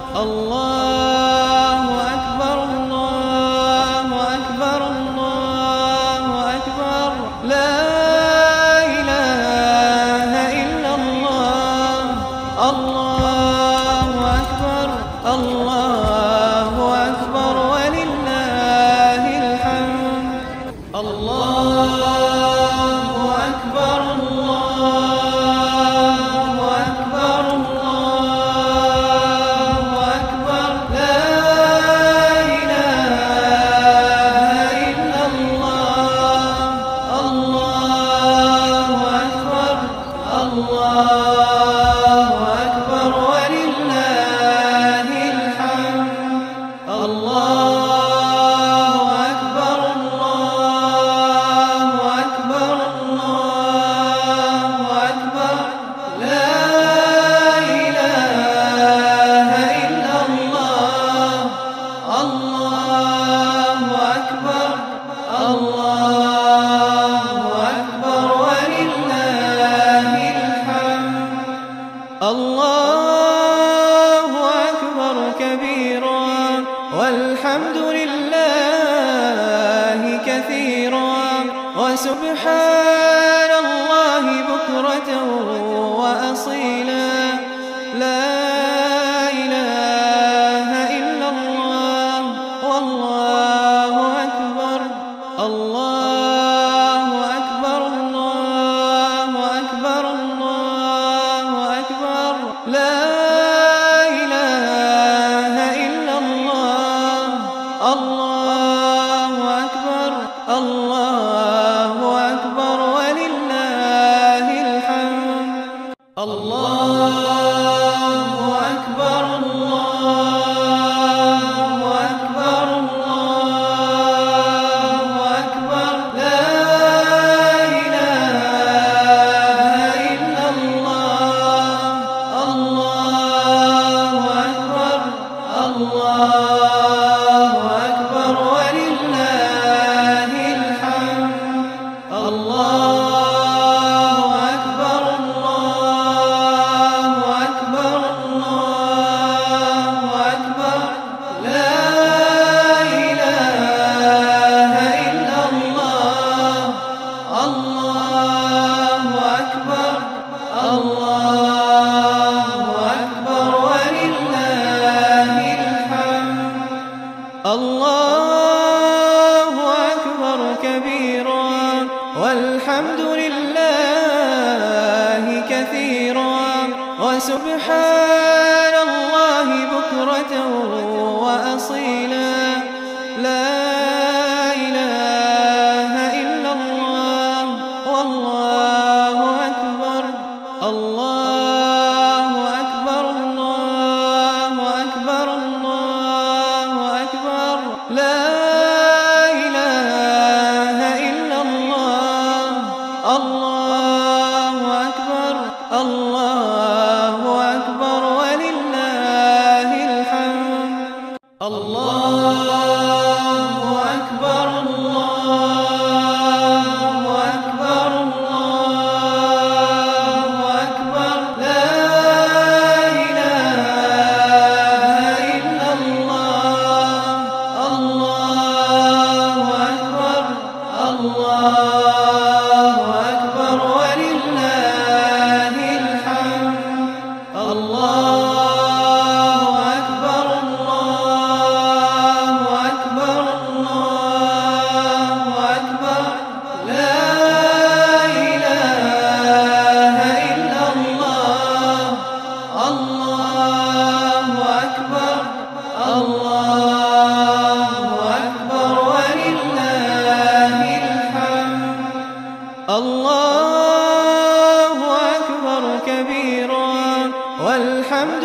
الله أكبر الله أكبر الله أكبر لا إله إلا الله. الله أكبر الله أكبر ولله الحمد. الله أكبر الله أكبر الله أكبر لا إله إلا الله. الله أكبر الله أكبر ولله الحمد. الله أكبر الله أكبر الله أكبر لا إله إلا الله. الله أكبر الله أكبر ولله الحمد. الله أكبر كبيرا والحمد لله كثيرا وسبحان الله بكرة وأصيلا. لا إله إلا الله والله أكبر. الله أكبر الله أكبر الله أكبر لا إله إلا الله. الله أكبر الله أكبر ولله الحمد. الله أكبر الله أكبر الله أكبر لا إله إلا الله. الله أكبر الله أكبر ولله الحمد. الله أكبر الله أكبر الله الله أكبر ولله الحمد. الله أكبر كبيرا والحمد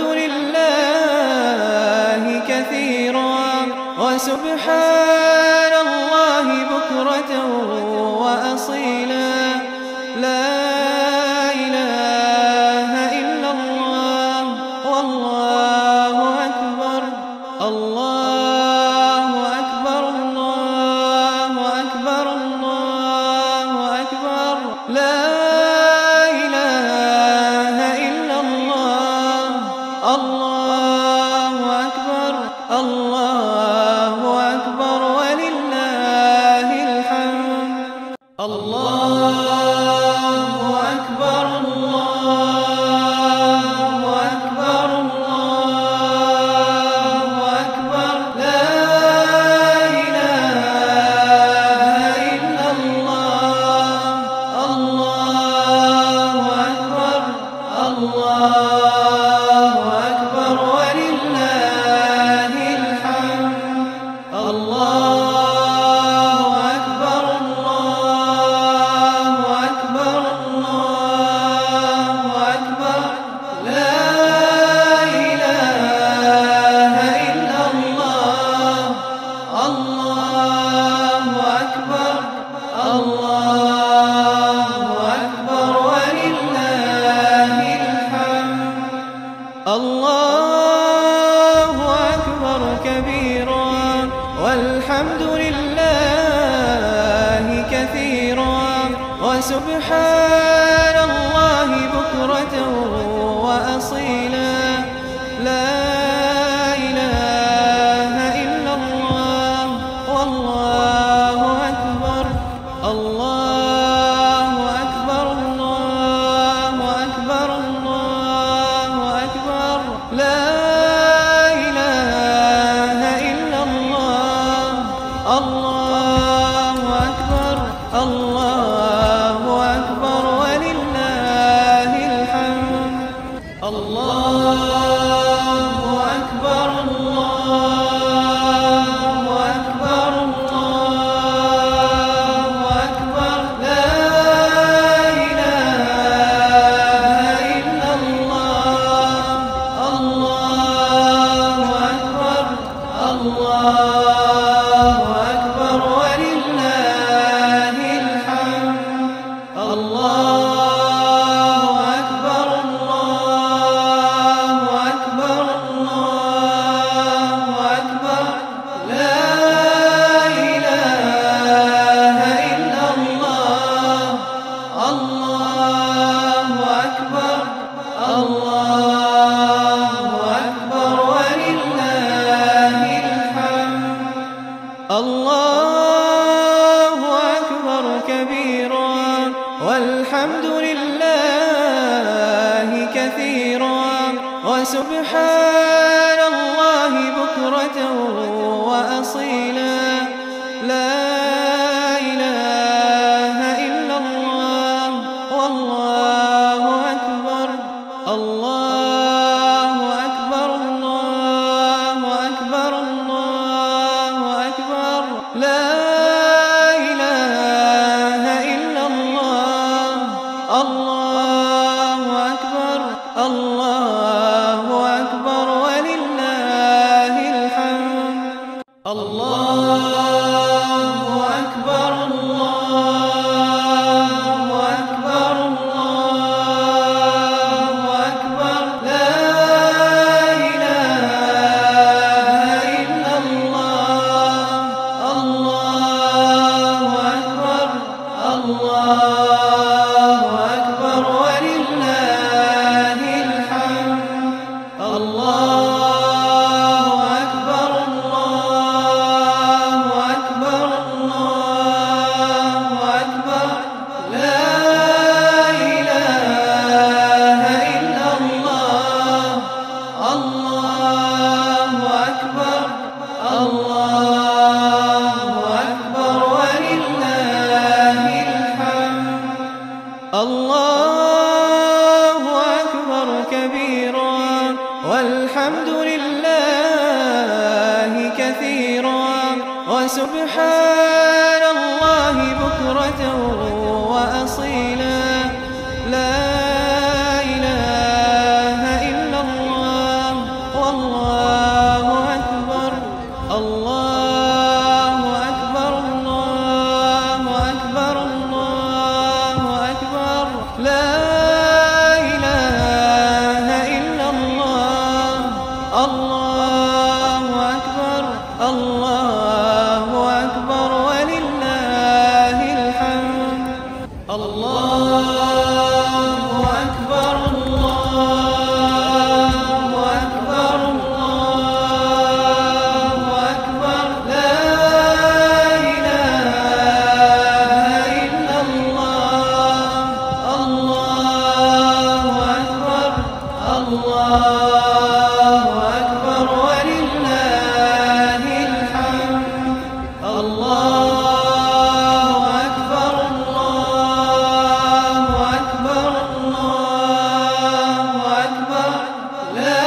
لله كثيرا وسبحان الله بكرة وأصيلا. لا إله إلا الله والله أكبر. الله أكبر الله أكبر الله أكبر. لا إله إلا الله. الله أكبر الله أكبر ولله الحمد. الله أكبر الله أكبر الله أكبر. لا إله إلا الله. الله أكبر الله أكبر ولله الحمد. الله أكبر الله أكبر الله أكبر. لا إله إلا الله. الله أكبر الله أكبر ولله الحمد. الله أكبر كبيرا والحمد لله كثيرا وسبحان الله بكرة وأصيلا. لا إله إلا الله والله أكبر. الله أكبر الله أكبر الله أكبر. لا إله إلا الله. الله أكبر الله أكبر ولله الحمد. وسبحان الله بكرة وأصيلا. لا إله إلا الله والله أكبر. الله أكبر الله أكبر الله أكبر. لا إله إلا الله. الله أكبر الله أكبر ولله الحمد. الله أكبر الله أكبر الله أكبر. لا إله إلا الله. الله أكبر الله أكبر ولله الحمد. الله أكبر الله أكبر الله أكبر. لا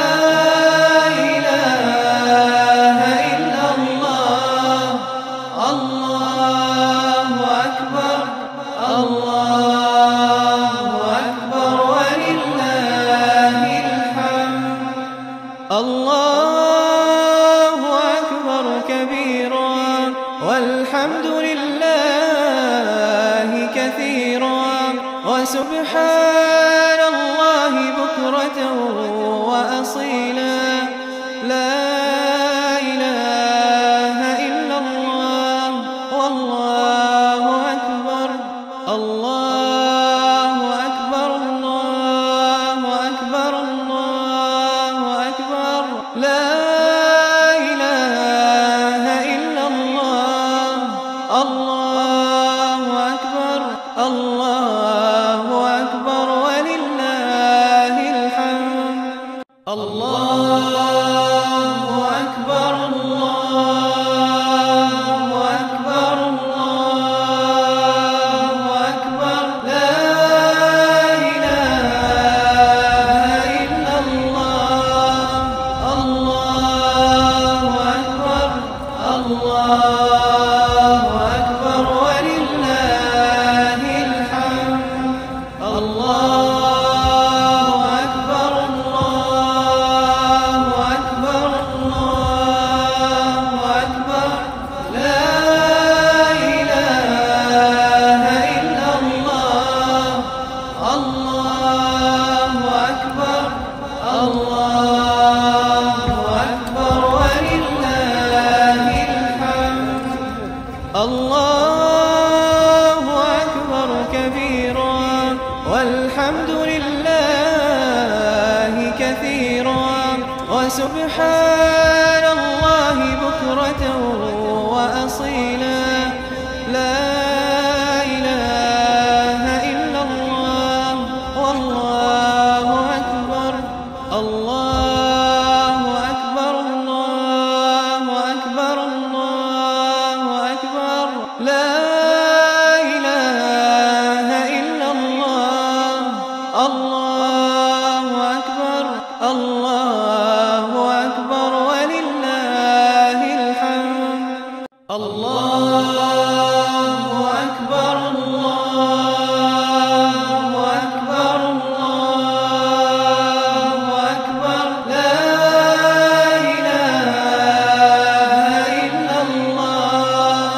إله إلا الله. الله أكبر الله أكبر ولله الحمد. الله أكبر كبيرا والحمد لله كثيرا وسبحان الله بكرة وأصيلا. لا إله إلا الله والله أكبر. الله أكبر الله أكبر الله أكبر. لا إله إلا الله. الله أكبر الله أكبر ولله الحمد. الله أكبر الله أكبر الله أكبر. لا إله إلا الله. الله أكبر الله أكبر ولله الحمد. الله أكبر الله أكبر الله أكبر. لا إله إلا الله. الله أكبر الله أكبر ولله الحمد. الله أكبر كبيرا والحمد لله كثيرا وسبحان الله بكرة وأصيلا. لا إله إلا الله والله أكبر. الله أكبر الله أكبر الله أكبر. لا إله إلا الله. الله أكبر الله أكبر ولله الحمد. الله أكبر الله أكبر الله أكبر. لا إله إلا الله.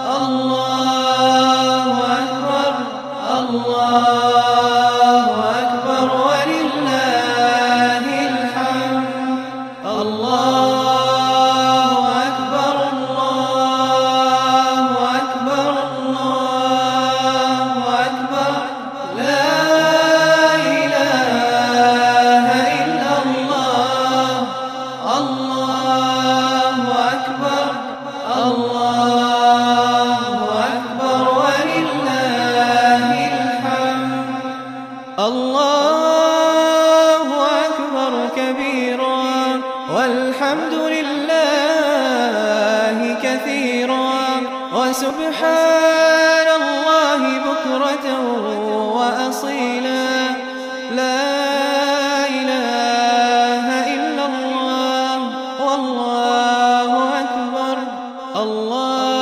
الله أكبر الله أكبر ولله الحمد. الله أكبر الله أكبر الله أكبر. لا إله إلا الله. الله أكبر الله أكبر ولله الحمد. الله أكبر كبيرا والحمد لله كثيرا وسبحان الله بكرة وأصيلا. لا إله إلا الله والله أكبر. الله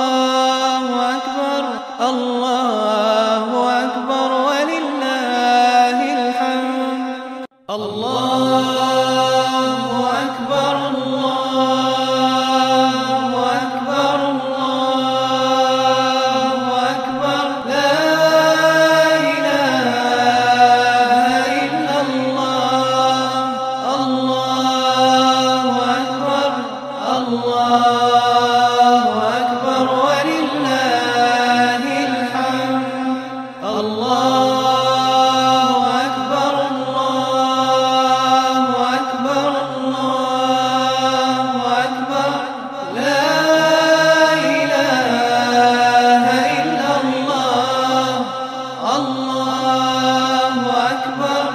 أكبر الله أكبر ولله الحمد الله أكبر الله أكبر الله أكبر لا إله إلا الله الله أكبر الله أكبر ولله الحمد الله أكبر الله أكبر الله أكبر لا إله إلا الله الله أكبر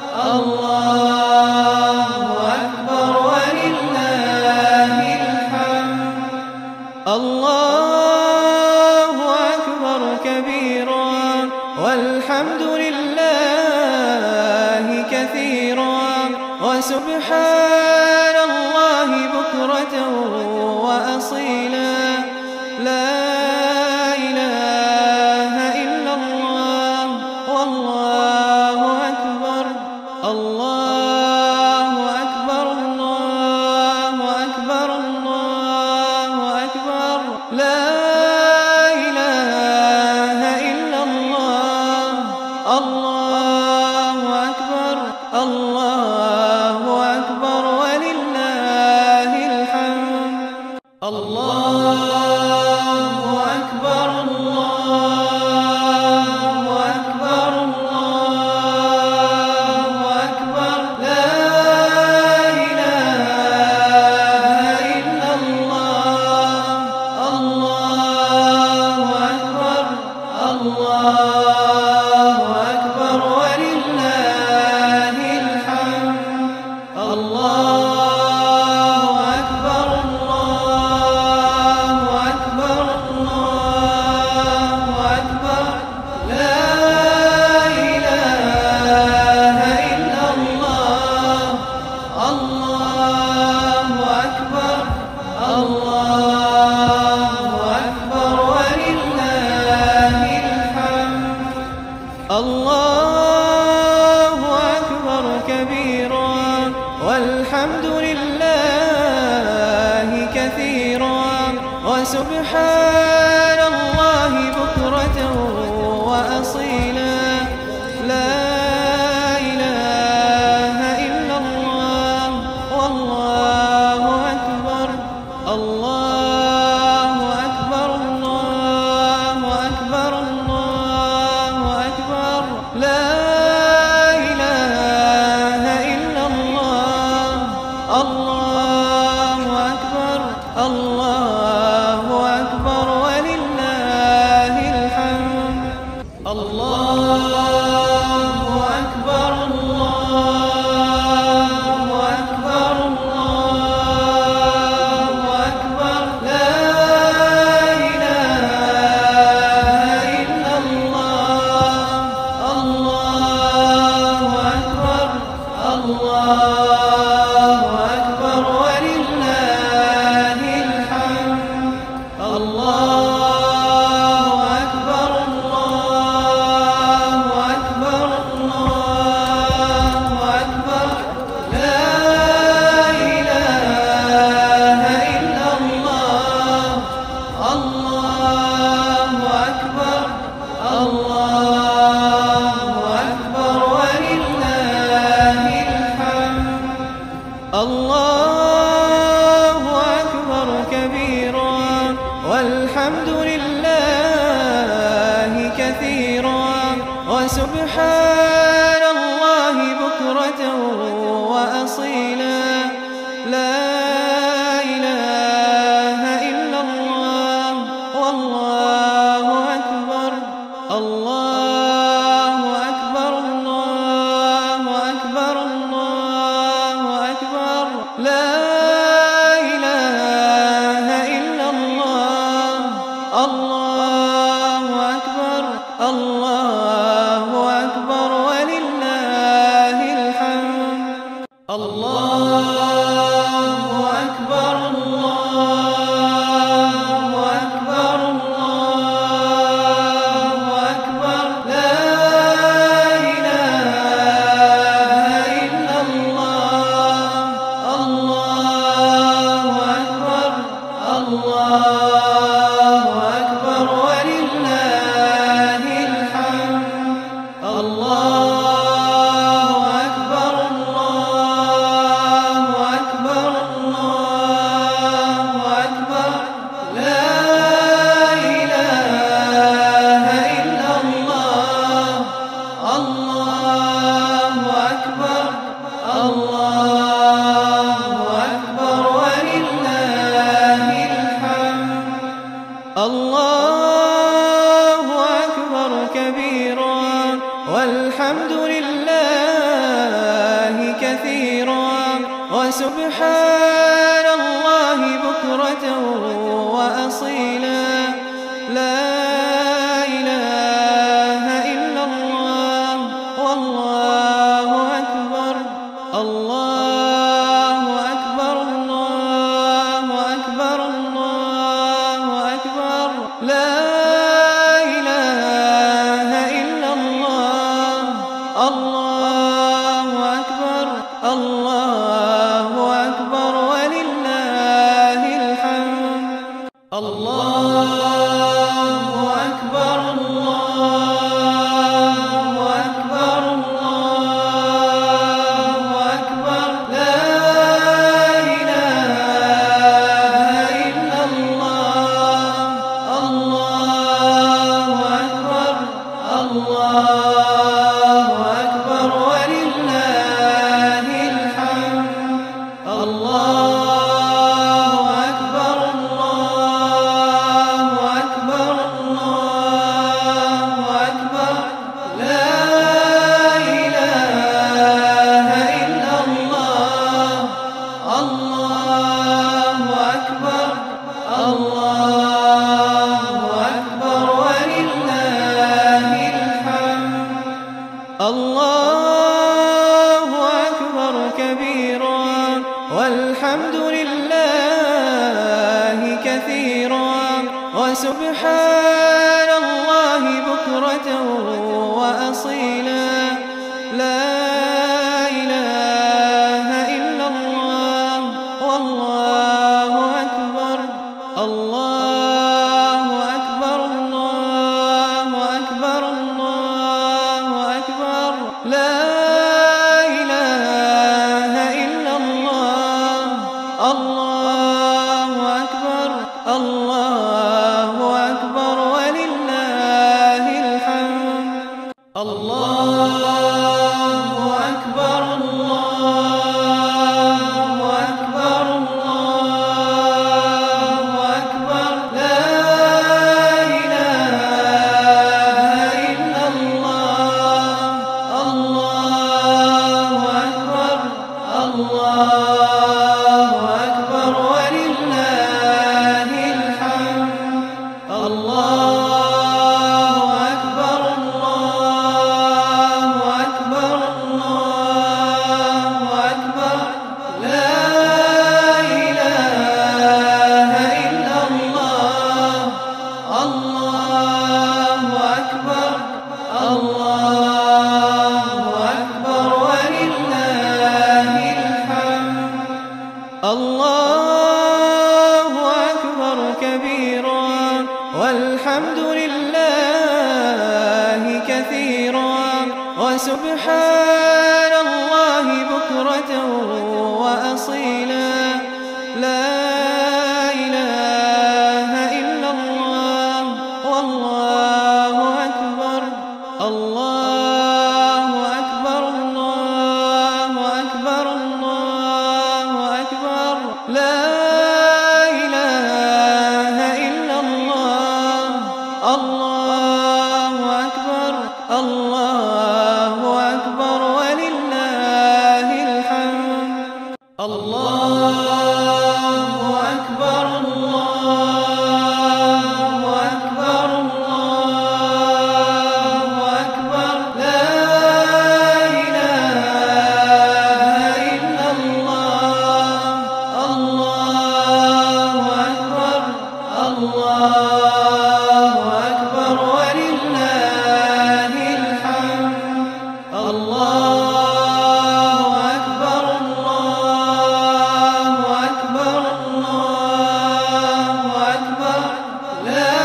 الله أكبر ولله الحمد الله أكبر كبيرا والحمد لله كثيرا وسبحان الله بكرة وأصيلا لا إله إلا الله والله أكبر الله أكبر الله أكبر الله أكبر لا إله إلا الله الله أكبر الله أكبر ولله الحمد الله أكبر الله أكبر الله أكبر لا إله إلا الله الله أكبر الله أكبر ولله الحمد الله أكبر الله أكبر الله أكبر لا إله إلا الله الله أكبر الله أكبر ولله الحمد الله أكبر كبيرا والحمد لله كثيرا وسبحان الله بكرة وأصيلا لا إله إلا الله والله أكبر الله أكبر الله أكبر الله أكبر لا إله إلا الله الله أكبر الله أكبر ولله الحمد الله أكبر الله أكبر الله أكبر لا إله إلا الله الله أكبر الله أكبر ولله الحمد الله أكبر الله أكبر الله أكبر لا إله إلا الله الله أكبر الله أكبر ولله الحمد الله أكبر كبيرا والحمد لله كثيرا وسبحان الله بكرة وأصيلا لا إله إلا الله والله أكبر الله أكبر الله أكبر الله أكبر لا إله إلا الله الله أكبر الله أكبر ولله الحمد الله أكبر الله أكبر الله أكبر كبيرا والحمد لله كثيرا وسبحان الله بكرة وأصيلا لا إله إلا الله والله أكبر الله أكبر الله أكبر الله أكبر لا إله إلا الله الله أكبر الله أكبر ولله الحمد الله أكبر الله أكبر الله أكبر لا إله إلا الله الله أكبر الله أكبر ولله الحمد الله أكبر الله أكبر الله أكبر لا إله إلا الله الله أكبر الله أكبر ولله الحمد الله أكبر كبيرا والحمد لله كثيرا وسبحان الله بكرة وأصيلا لا إله إلا الله والله أكبر الله أكبر الله أكبر الله أكبر لا إله إلا الله الله أكبر الله أكبر ولله الحمد الله أكبر الله أكبر الله أكبر لا إله إلا الله الله أكبر الله أكبر ولله الحمد الله أكبر الله أكبر الله أكبر لا إله إلا الله الله أكبر الله أكبر ولله الحمد الله أكبر كبيرا والحمد لله كثيرا وسبحان الله بكرة وأصيلا لا إله إلا الله والله أكبر الله أكبر الله أكبر الله أكبر لا إله إلا الله الله أكبر الله أكبر ولله الحمد الله أكبر الله أكبر الله أكبر لا إله إلا الله الله أكبر الله أكبر ولله الحمد الله أكبر الله أكبر الله أكبر لا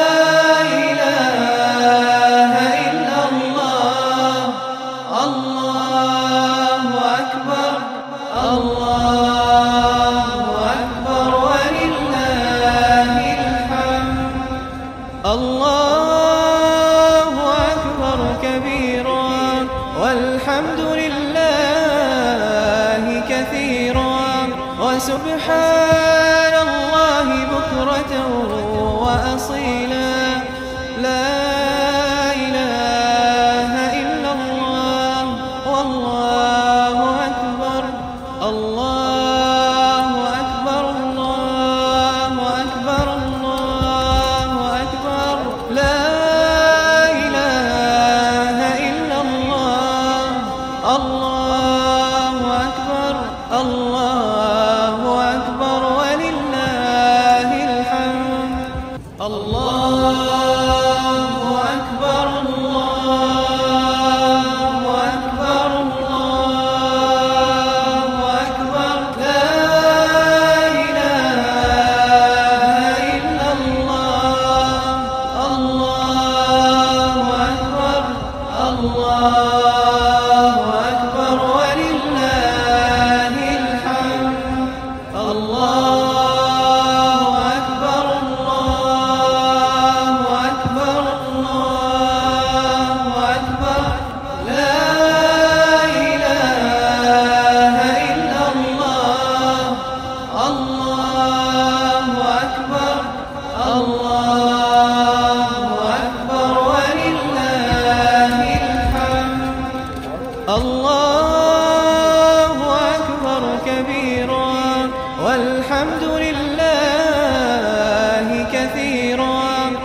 إله إلا الله الله أكبر الله أكبر ولله الحمد الله أكبر كبيرا والحمد لله كثيرا وسبحان الله بكرة وأصيلا لا إله إلا الله والله أكبر الله أكبر الله أكبر الله أكبر لا إله إلا الله الله أكبر الله أكبر ولله الحمد الله أكبر الله أكبر الله أكبر لا إله إلا الله الله أكبر الله أكبر ولله الحمد الله أكبر الله أكبر الله أكبر لا إله إلا الله الله أكبر الله أكبر ولله الحمد الله أكبر كبيرا والحمد لله كثيرا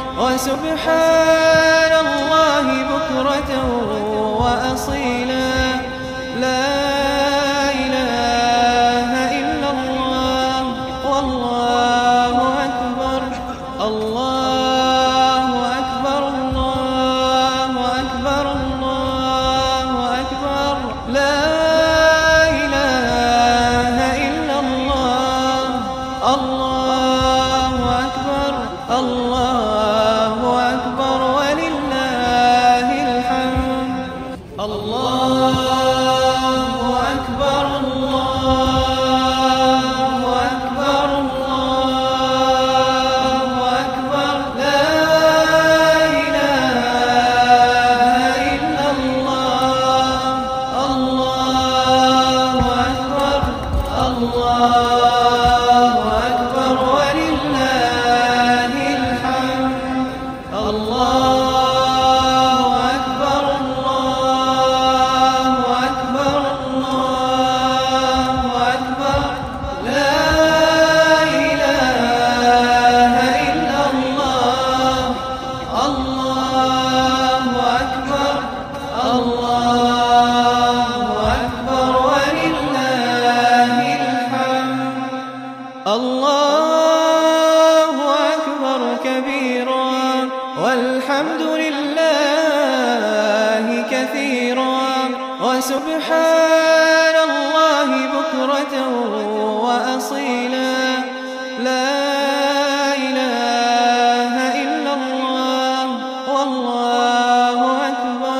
وسبحان الله بكرة وأصيلا لا إله إلا الله والله أكبر الله أكبر الله أكبر الله أكبر لا إله إلا الله الله أكبر الله أكبر ولله الحمد الله أكبر الله أكبر الله أكبر لا إله إلا الله الله أكبر الله أكبر ولله الحمد الله أكبر الله أكبر الله أكبر لا إله إلا الله الله أكبر الله أكبر ولله الحمد الله أكبر كبيرا والحمد لله كثيرا وسبحان الله بكرة وأصيلا لا إله إلا الله والله أكبر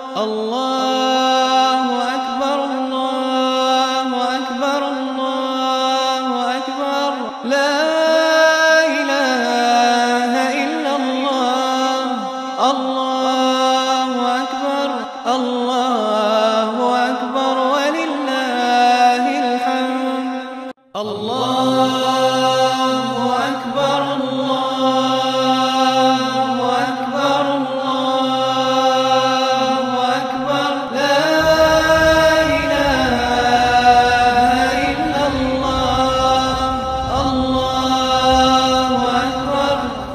الله أكبر الله أكبر الله أكبر لا إله إلا الله الله أكبر الله أكبر ولله الحمد الله أكبر الله أكبر الله أكبر لا إله إلا الله الله أكبر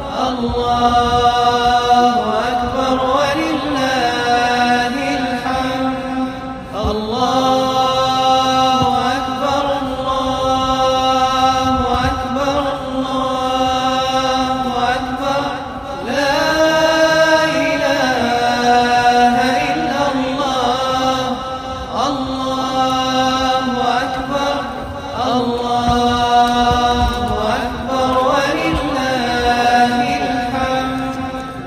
الله أكبر ولله الحمد الله أكبر الله أكبر الله أكبر لا إله إلا الله الله أكبر الله أكبر ولله الحمد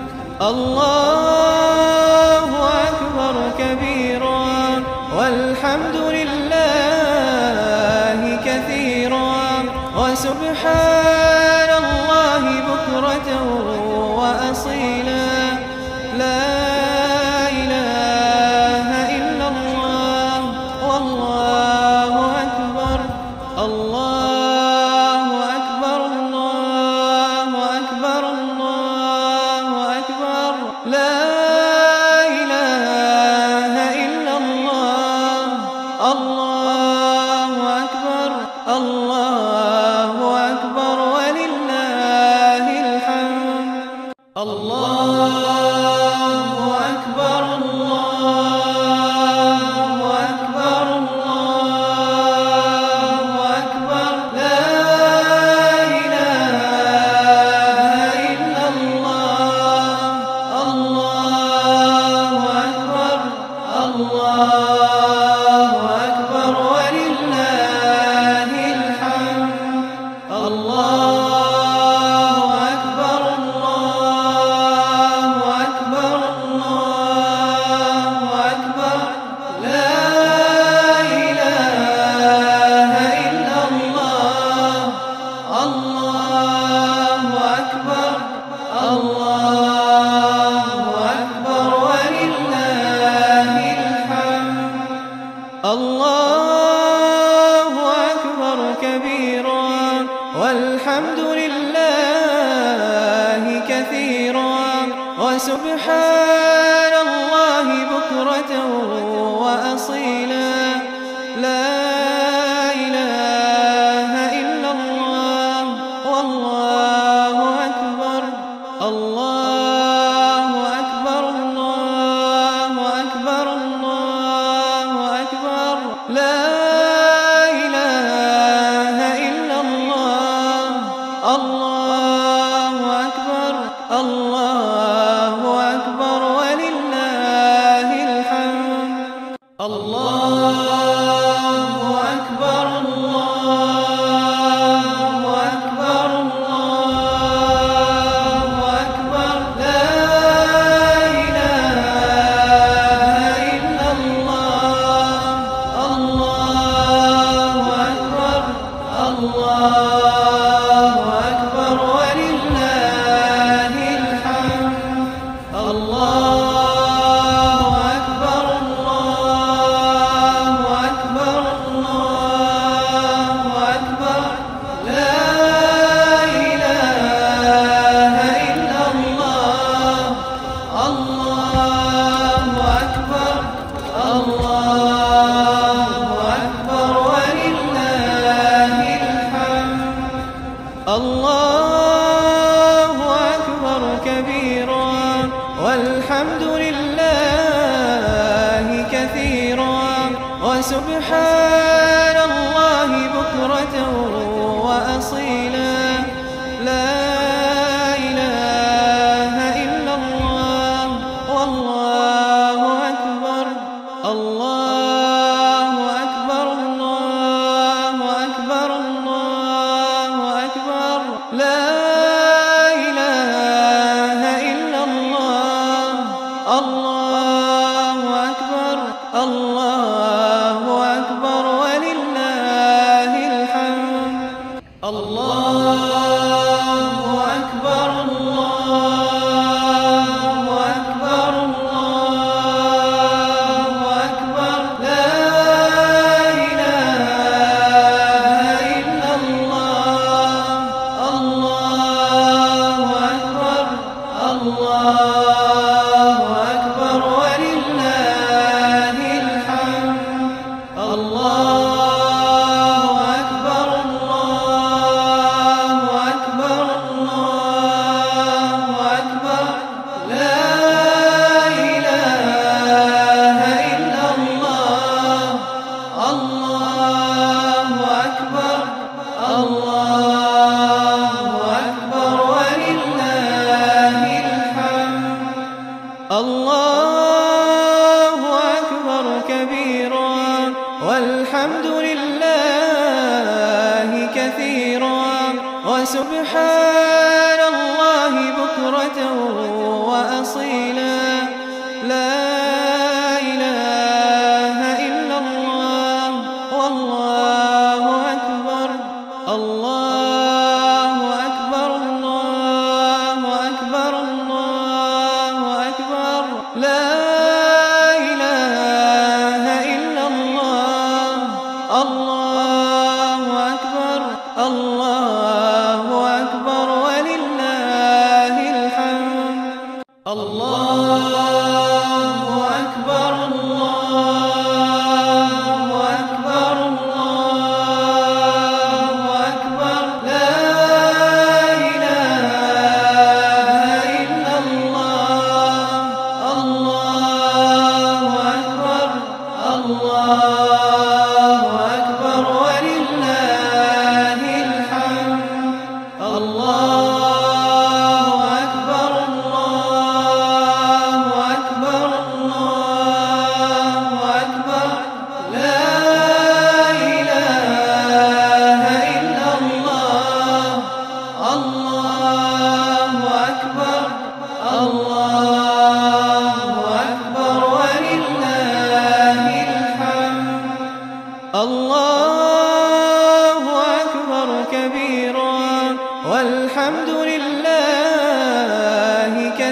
الله أكبر كبيرا والحمد لله كثيرا وسبحان الله بكرة وأصيلا لا إله إلا الله والله أكبر الله أكبر الله أكبر الله أكبر الله أكبر الله أكبر الله أكبر لا إله إلا الله الله أكبر الله أكبر ولله الحمد الله أكبر الله أكبر الله أكبر لا إله إلا الله الله أكبر الله أكبر ولله الحمد الله أكبر كبيرا والحمد لله كثيرا وسبحان الله بكرة وأصيلا لا إله إلا الله والله أكبر الله أكبر الله أكبر الله أكبر لا إله إلا الله الله أكبر الله أكبر ولله الحمد الله أكبر الله أكبر الله أكبر لا إله إلا الله الله أكبر الله أكبر ولله الحمد الله أكبر الله أكبر الله أكبر لا إله إلا الله الله أكبر الله أكبر ولله الحمد الله أكبر كبيرا والحمد لله كثيرا وسبحان الله بكرة وأصيلا لا إله إلا الله والله أكبر الله أكبر الله أكبر الله أكبر لا إله إلا الله الله أكبر الله أكبر ولله الحمد الله أكبر الله أكبر الله أكبر لا إله إلا الله الله أكبر الله أكبر ولله الحمد الله أكبر الله أكبر الله أكبر لا إله إلا الله الله أكبر الله أكبر ولله الحمد الله أكبر كبيرا والحمد لله كثيرا وسبحان الله بكرة وأصيلا لا إله إلا الله والله أكبر الله أكبر الله أكبر الله أكبر لا إله إلا الله الله أكبر الله أكبر ولله الحمد الله أكبر الله أكبر الله أكبر لا إله إلا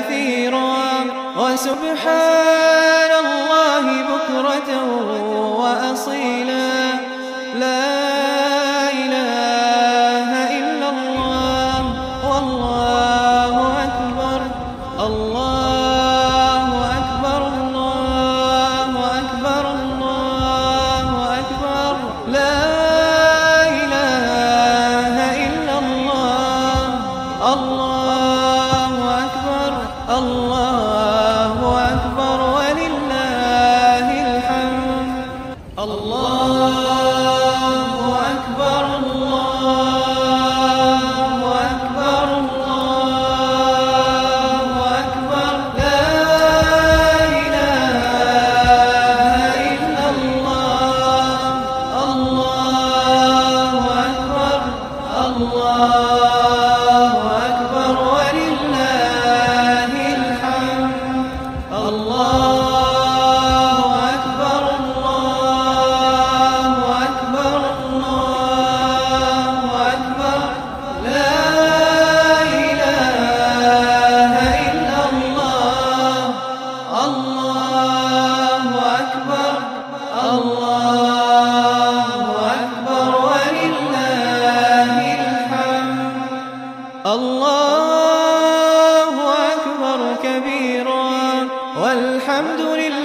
كثيرا وسبحان الله بكرة وأصيلا لا إله إلا الله والله أكبر الله أكبر الله أكبر الله أكبر لا إله إلا الله الله أكبر الله أكبر ولله الحمد الله أكبر الله أكبر الله أكبر لا إله إلا الله الله أكبر الله أكبر ولله الحمد الله أكبر الله أكبر الله أكبر لا إله إلا الله الله أكبر الله أكبر ولله الحمد الله أكبر كبيرا والحمد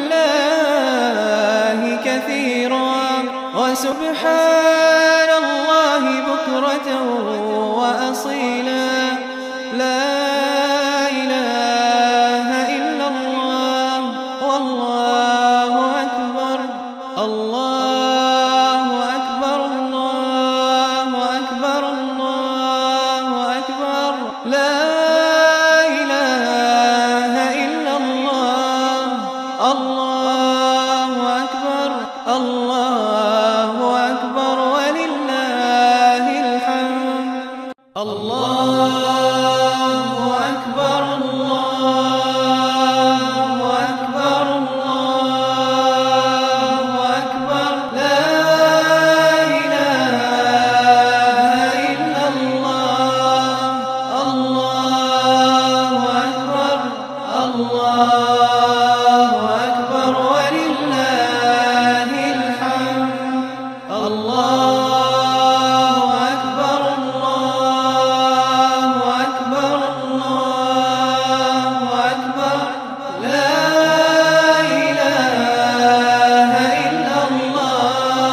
لله كثيرا وسبحان الله بكرة وأصيلا لا إله إلا الله والله أكبر الله أكبر الله أكبر الله أكبر لا إله إلا الله الله أكبر الله أكبر ولله الحمد الله أكبر الله أكبر الله أكبر لا إله إلا الله الله أكبر الله أكبر ولله الحمد الله أكبر الله أكبر الله أكبر لا إله إلا الله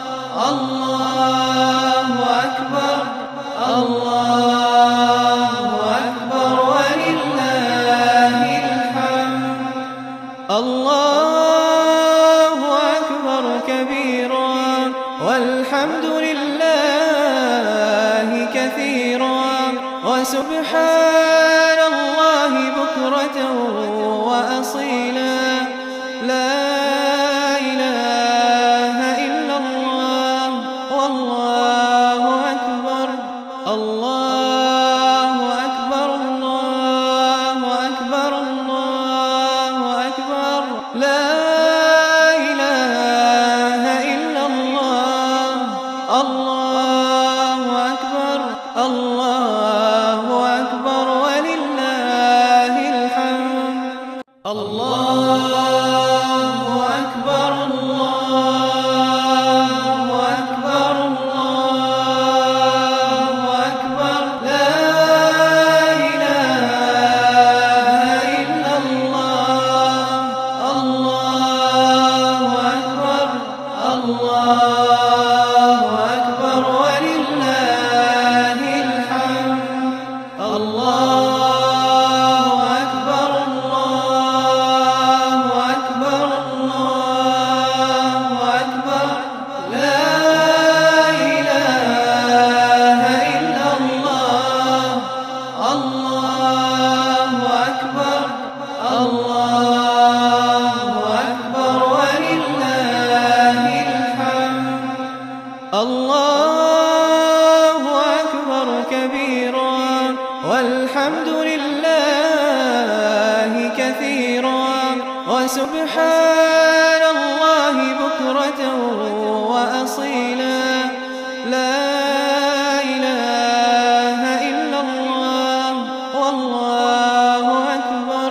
الله أكبر الله أكبر ولله الحمد الله أكبر كبيرا والحمد لله كثيرا وسبحان الله بكرة وأصيلا لا إله إلا الله والله أكبر الله أكبر الله أكبر الله أكبر لا إله إلا الله الله أكبر الله أكبر ولله الحمد الله أكبر الله أكبر الله أكبر لا إله إلا الله الله أكبر الله أكبر ولله الحمد الله أكبر الله أكبر الله أكبر لا إله إلا الله الله أكبر الله أكبر ولله الحمد الله أكبر كبيرا والحمد لله كثيرا وسبحان الله بكرة وأصيلا لا إله إلا الله والله أكبر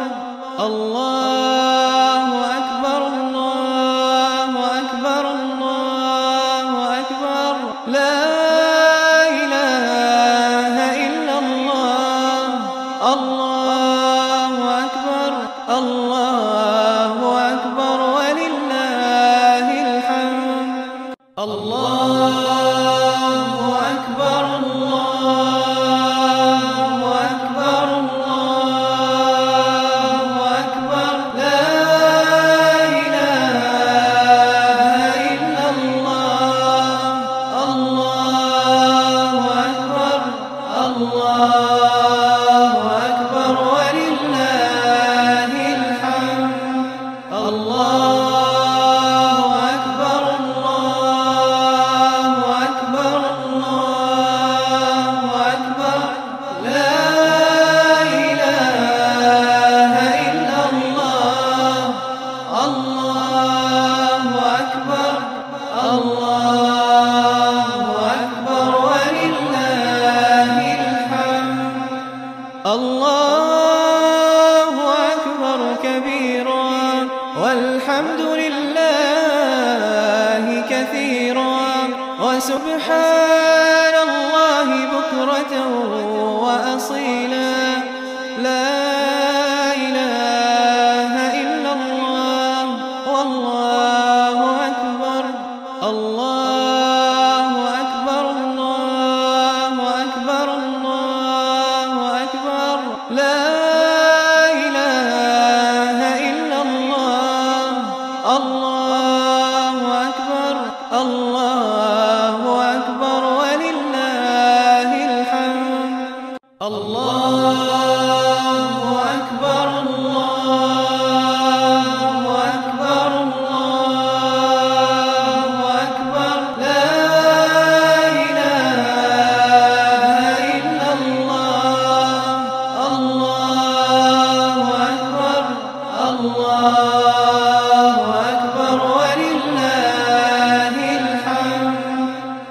أكبر ولله الحمد.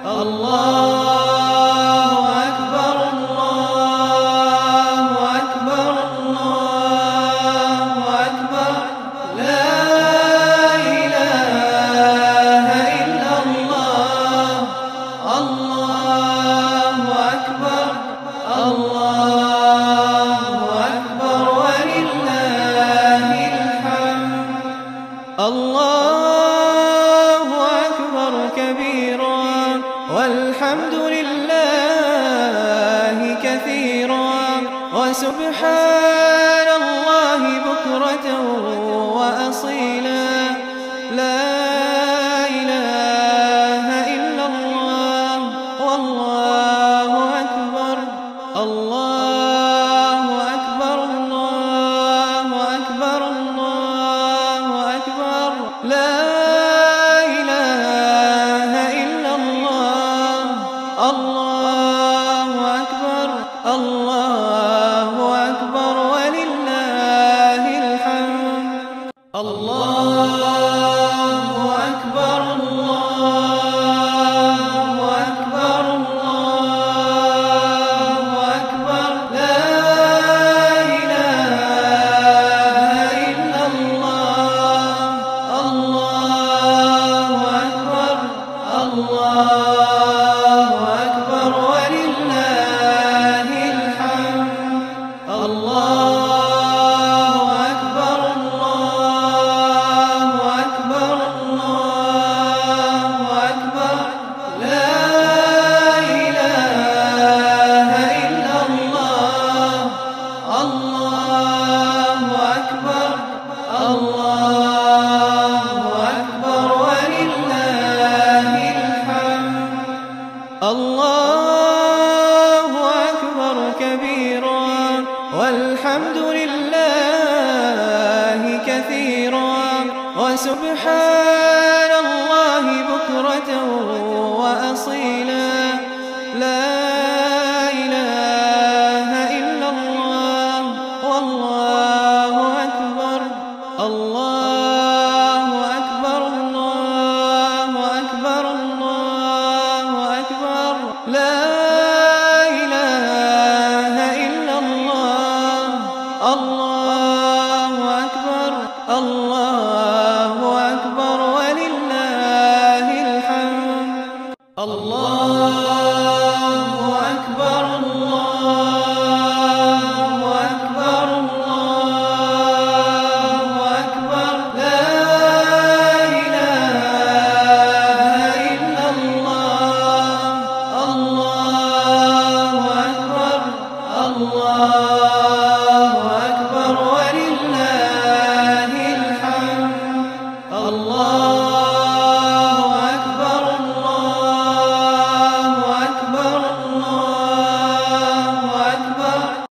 الله أكبر الله أكبر الله أكبر. لا إله إلا الله. الله أكبر الله أكبر ولله الحمد. الله أكبر كبيرا والحمد لله كثيرا وسبحان الله بكرة وأصيلا. لا إله إلا الله والله أكبر. الله أكبر الله أكبر الله أكبر. لا إله إلا الله. الله أكبر الله أكبر ولله الحمد. الله أكبر الله أكبر الله أكبر. لا إله إلا الله. الله أكبر الله أكبر ولله الحمد. الله أكبر الله أكبر الله أكبر. لا إله إلا الله. الله أكبر الله أكبر ولله الحمد. الله أكبر كبيرا والحمد لله كثيرا وسبحان الله بكرة وأصيلا. لا إله إلا الله والله أكبر. الله أكبر الله أكبر الله أكبر. لا إله إلا الله. الله أكبر الله